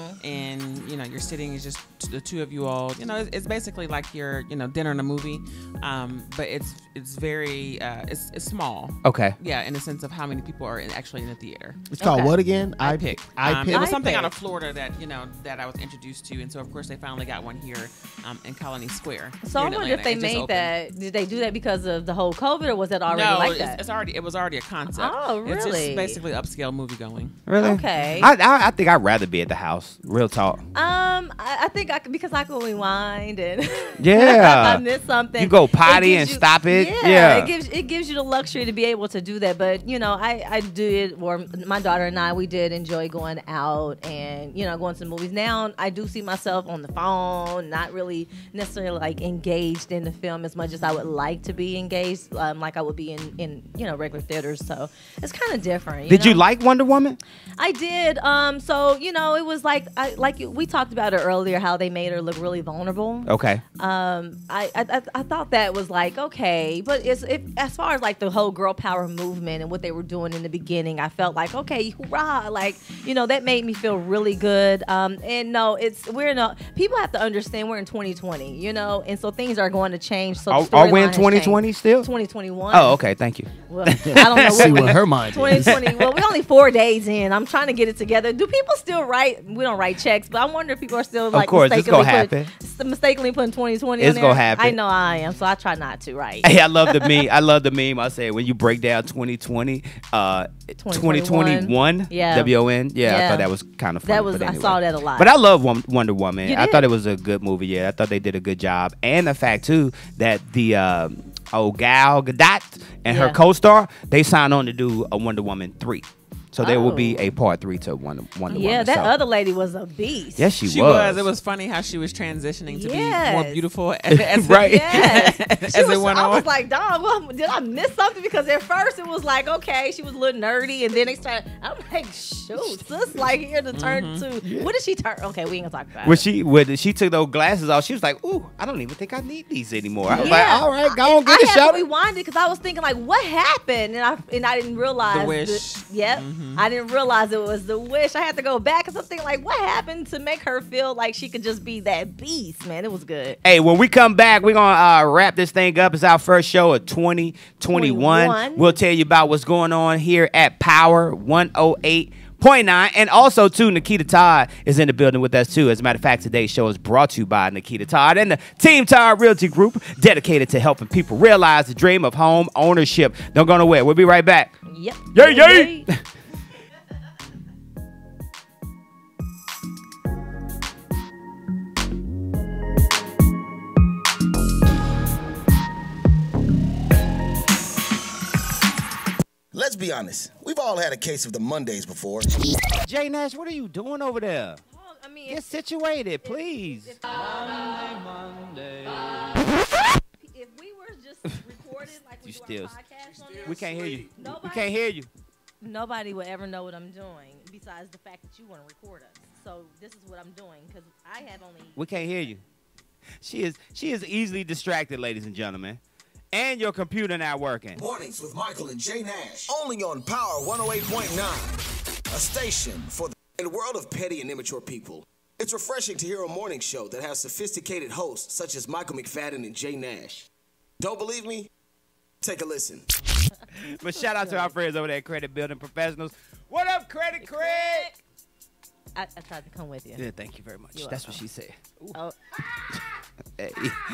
and you're sitting. It's just the two of you all. It's basically like your dinner and a movie, but it's very it's small. Okay. Yeah, in the sense of how many people are actually in the theater. It's called what again? iPick. iPick. It was something iPick. out of Florida that I was introduced to, and so of course they finally got one here in Colony Square. So I here in wonder if Atlanta. they It just made opened. that. Did they do that because of the whole COVID, or was that already No, like that? it was already a concept. Oh, It's really? just basically upscale movie going. Really? Okay. I think I'd rather be at the house. Real talk. I think because I can rewind and Yeah. if I miss something. You go it potty gives and you- stop it. Yeah, Yeah. it gives you the luxury to be able to do that. But I did, or my daughter and I, we did enjoy going out and going to the movies. Now I do see myself on the phone, not really necessarily like engaged in the film as much as I would like to be engaged, like I would be in regular theaters. So it's kind of different. Did you like Wonder Woman? I did. So it was like we talked about it earlier, how they made her look really vulnerable. Okay. I thought that was like okay, but as far as like the whole girl power movement and what they were doing in the beginning, I felt like okay, hoorah! Like that made me feel really good. And no, people have to understand we're in 2020, and so things are going to change. So Are we in 2020 still? 2021. Oh, okay. Thank you. Well, I don't know See what her mind is. 2020. Well, we're only 4 days in. I'm trying to get it together. Do people still write? We don't write checks, but I wonder if people are still like course, it's gonna happen. Mistakenly putting 2020 It's on there. gonna happen. I know I am, so I try not to write. Hey, I love the meme. I love the meme. I say when you break down 2020, 2021, Yeah. WON. Yeah, I Yeah. thought that was kind of funny. That was but I anyway. saw that a lot. But I love Wonder Woman. You I did? thought it was a good movie. Yeah, I thought they did a good job, and the fact too that the Gal Gadot and her Yeah. co-star, they signed on to do a Wonder Woman 3. So there will be a part 3 to Wonder Woman. Yeah, that so. other lady was a beast. Yes, she was. It was funny how she was transitioning to be more beautiful as right. Yes. as it went on. I was like, dog, well, did I miss something? Because at first it was like, okay, she was a little nerdy, and then they started. I'm like, shoot, sis, like here to turn to. What did she turn? Okay, we ain't gonna talk about it. When she took those glasses off, she was like, ooh, I don't even think I need these anymore. I was like, all right, go on, get it, shot. I had to rewind it because I was thinking like, what happened? And I didn't realize. The wish. Yep. I didn't realize it was the wish. I had to go back because I'm thinking like, what happened to make her feel like she could just be that beast, man? It was good. Hey, when we come back, we're going to wrap this thing up. It's our first show of 2021. We'll tell you about what's going on here at Power 108.9. And also, too, Nikita Todd is in the building with us, too. As a matter of fact, today's show is brought to you by Nikita Todd and the Team Todd Realty Group, dedicated to helping people realize the dream of home ownership. Don't go nowhere. We'll be right back. Yep. Yay, yay. Let's be honest. We've all had a case of the Mondays before. Jay Nash, what are you doing over there? I mean, get situated, please. If we were just recorded like we do our podcast on this, We can't hear you. Nobody, We can't hear you. Nobody would ever know what I'm doing besides the fact that you want to record us. So this is what I'm doing because I have only. We can't hear you. She is easily distracted, ladies and gentlemen. And your computer not working. Mornings with Michael and Jay Nash. Only on Power 108.9. A station for the world of petty and immature people. It's refreshing to hear a morning show that has sophisticated hosts such as Michael McFadden and Jay Nash. Don't believe me? Take a listen. But shout out to our friends over there at Credit Building Professionals. What up, Credit Craig? I tried to come with you. Yeah, thank you very much. That's what she said. Oh. Hey.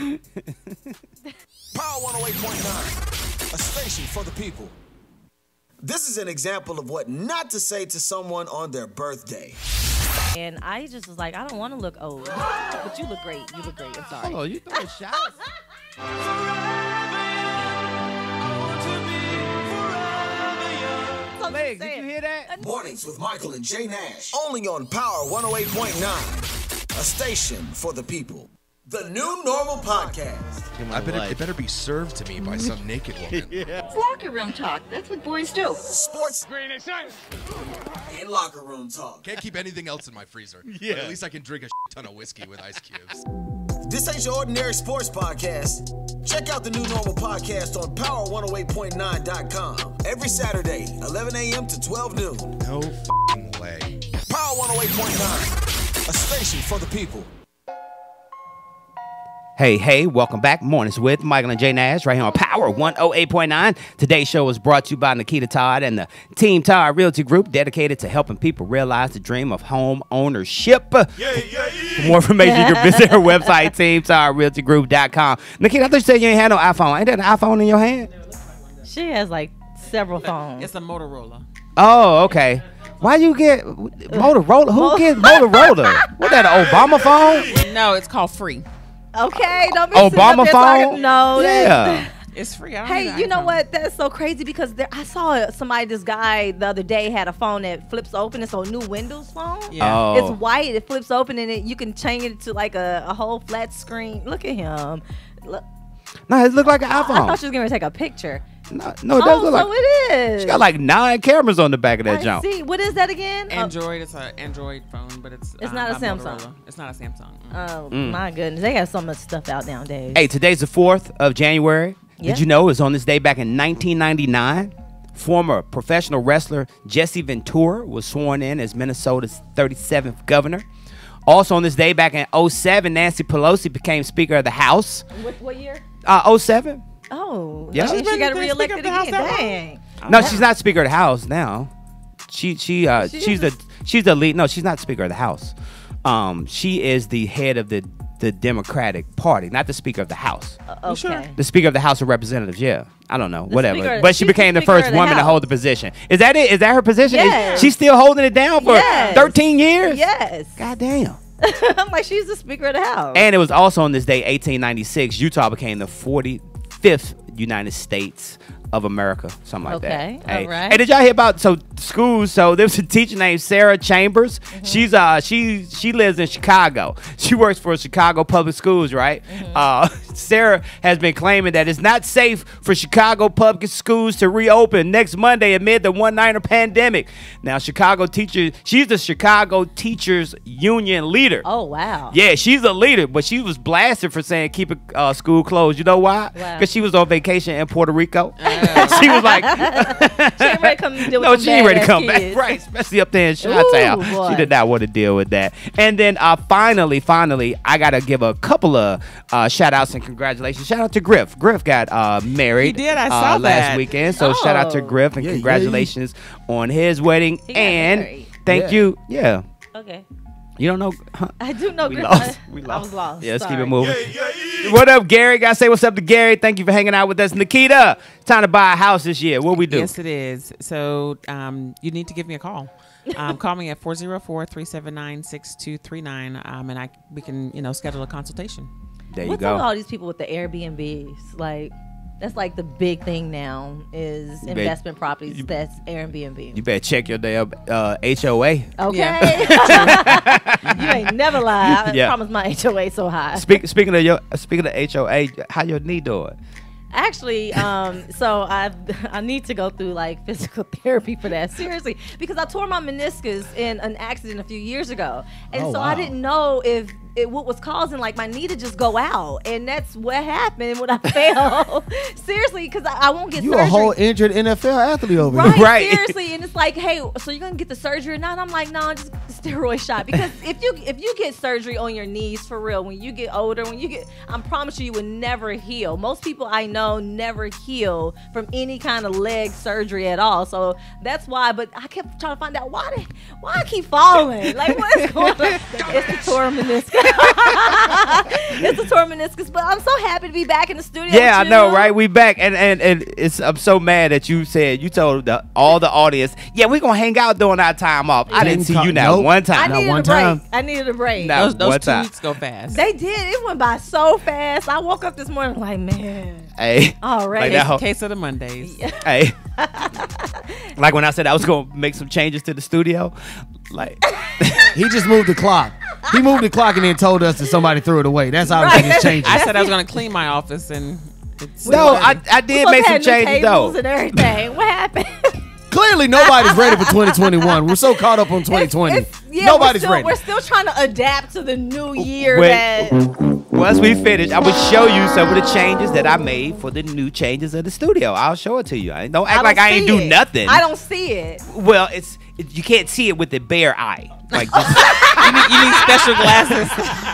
Power 108.9, a station for the people. This is an example of what not to say to someone on their birthday. And I just was like, I don't want to look old. But you look great. You look great. I'm sorry. Oh, you throwing shots? Meg, did you hear that? Mornings with Michael and Jay Nash. Only on Power 108.9, a station for the people. The New Normal Podcast. It better be served to me by some naked woman. It's locker room talk. That's what boys do. Sports and locker room talk. Can't keep anything else in my freezer. Yeah. But at least I can drink a ton of whiskey with ice cubes. This ain't your ordinary sports podcast. Check out the New Normal Podcast on power108.9.com. Every Saturday, 11 a.m. to 12 noon. No f***ing way. Power 108.9, a station for the people. Hey, welcome back. Mornings with Michael and Jay Nash right here on Power 108.9. Today's show is brought to you by Nikita Todd and the Team Todd Realty Group, dedicated to helping people realize the dream of home ownership. For more information, you can visit her website, teamtoddrealtygroup.com. Nikita, I thought you said you ain't had no iPhone. Ain't that an iPhone in your hand? She has like several phones. It's a Motorola. Oh, okay. Why you get Motorola? Who gets Motorola? What, that an Obama phone? No, it's called Free. Okay, don't be Obama sitting up there phone? talking- No, Yeah. It's free. I don't Hey, need you know iPhone. what? That's so crazy because I saw this guy the other day had a phone that flips open. It's a new Windows phone. Yeah. Oh. It's white. It flips open and you can change it to like a whole flat screen. Look at him. Look. No, it looked like an I iPhone. thought she was going to take a picture. No, it does look like. So it is. She got like 9 cameras on the back of that jump. See, what is that again? Android. It's an Android phone, but it's not a Samsung. Motorola. It's not a Samsung. Oh my goodness, they have so much stuff out nowadays. Hey, today's the 4th of January. Yeah. Did you know it was on this day back in 1999? Former professional wrestler Jesse Ventura was sworn in as Minnesota's 37th governor. Also on this day back in 2007, Nancy Pelosi became Speaker of the House. What year? 2007. Oh, Yeah. she got been reelected Speaker of the House again. that Dang. No, she's not Speaker of the House now. She's the lead. No, she's not Speaker of the House. She is the head of the Democratic Party, not the Speaker of the House. Okay. Sure? The Speaker of the House of Representatives, yeah. I don't know, Speaker whatever. of- But she she's became the the Speaker first of the woman to House. hold the position. Is that it? Is that her position? Yes. She's still holding it down for Yes. 13 years? Yes. God damn. I'm like, she's the Speaker of the House. And it was also on this day, 1896, Utah became the 45th United States of America, something like that. Okay, Hey. all right. Hey, did y'all hear about schools? So there's a teacher named Sarah Chambers. She's she lives in Chicago. She works for Chicago Public Schools, right? Sarah has been claiming that it's not safe for Chicago public schools to reopen next Monday amid the one-nighter pandemic. Now, she's the Chicago Teachers Union leader. Oh, wow. Yeah, she's a leader, but she was blasted for saying keep a school closed. You know why? Because she was on vacation in Puerto Rico. She was like, she ain't ready to come deal with no, them she ain't ready to badass come back. kids. Right, especially up there in Chi-Town. Ooh, boy. She did not want to deal with that. And then finally, I got to give a couple of shout outs and congratulations. Shout out to Griff. Griff got married. He did, I saw last that. weekend. So shout out to Griff and congratulations on his wedding. He got And married. thank you. Yeah. Okay. You don't know? Huh? I do know. We Griff. lost. I was lost. Yeah, let's keep Sorry. it moving. What up, Gary? Gotta say what's up to Gary. Thank you for hanging out with us. Nikita, time to buy a house this year. What we do? Yes, it is. So you need to give me a call. Call me at 404-379-6239, and we can schedule a consultation. There you What's go. up with all these people with the Airbnbs? Like, that's like the big thing now is investment properties. That's Airbnb. You better check your damn HOA. Okay. You ain't never lied. I promise my HOA so high. Speaking of the HOA, how your knee doing? Actually, so I need to go through like physical therapy for that. Seriously, because I tore my meniscus in an accident a few years ago, and I didn't know if what was causing like my knee to just go out, and that's what happened when I fell. Seriously, because I won't get surgery. You a whole injured NFL athlete over Right, here. Right. seriously, and it's like, hey, so you're gonna get the surgery or not? And I'm like, no, just the steroid shot. Because if you get surgery on your knees for real, when you get older, I promise you would never heal. Most people I know never heal from any kind of leg surgery at all. So that's why. But I kept trying to find out why I keep falling. Like, what is going on? It's the torn meniscus. It's the torn meniscus. But I'm so happy to be back in the studio. Yeah, I with know, you. right? We back, and I'm so mad that you told all the audience, yeah, we gonna hang out during our time off. I didn't see you now one time. I needed a break. Not Those one 2 time. weeks go fast. They did. It went by so fast. I woke up this morning like, man. Hey, all right. Case of the Mondays. Hey, like when I said I was gonna make some changes to the studio, like he just moved the clock. He moved the clock and then told us that somebody threw it away. That's how everything's changing. I said I was going to clean my office, and I did make some changes though. And everything. What happened? Clearly, nobody's ready for 2021. We're so caught up on 2020. Nobody's ready. We're still trying to adapt to the new year. Once we finish, I will show you some of the changes that I made for the new changes of the studio. I'll show it to you. Don't act like I ain't do nothing. I don't see it. Well, you can't see it with the bare eye. Like you need special glasses.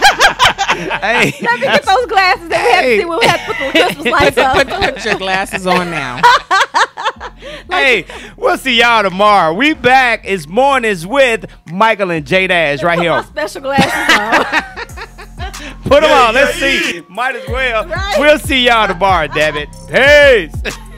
Hey, let me get those glasses that we have to see when we have to put the Christmas lights up. Put your glasses on now. Hey, we'll see y'all tomorrow. We back. It's Mornings with Michael and J Nash right here. My special glasses on. Put them on. Let's see. Might as well. Right. We'll see y'all tomorrow, damn it. Peace.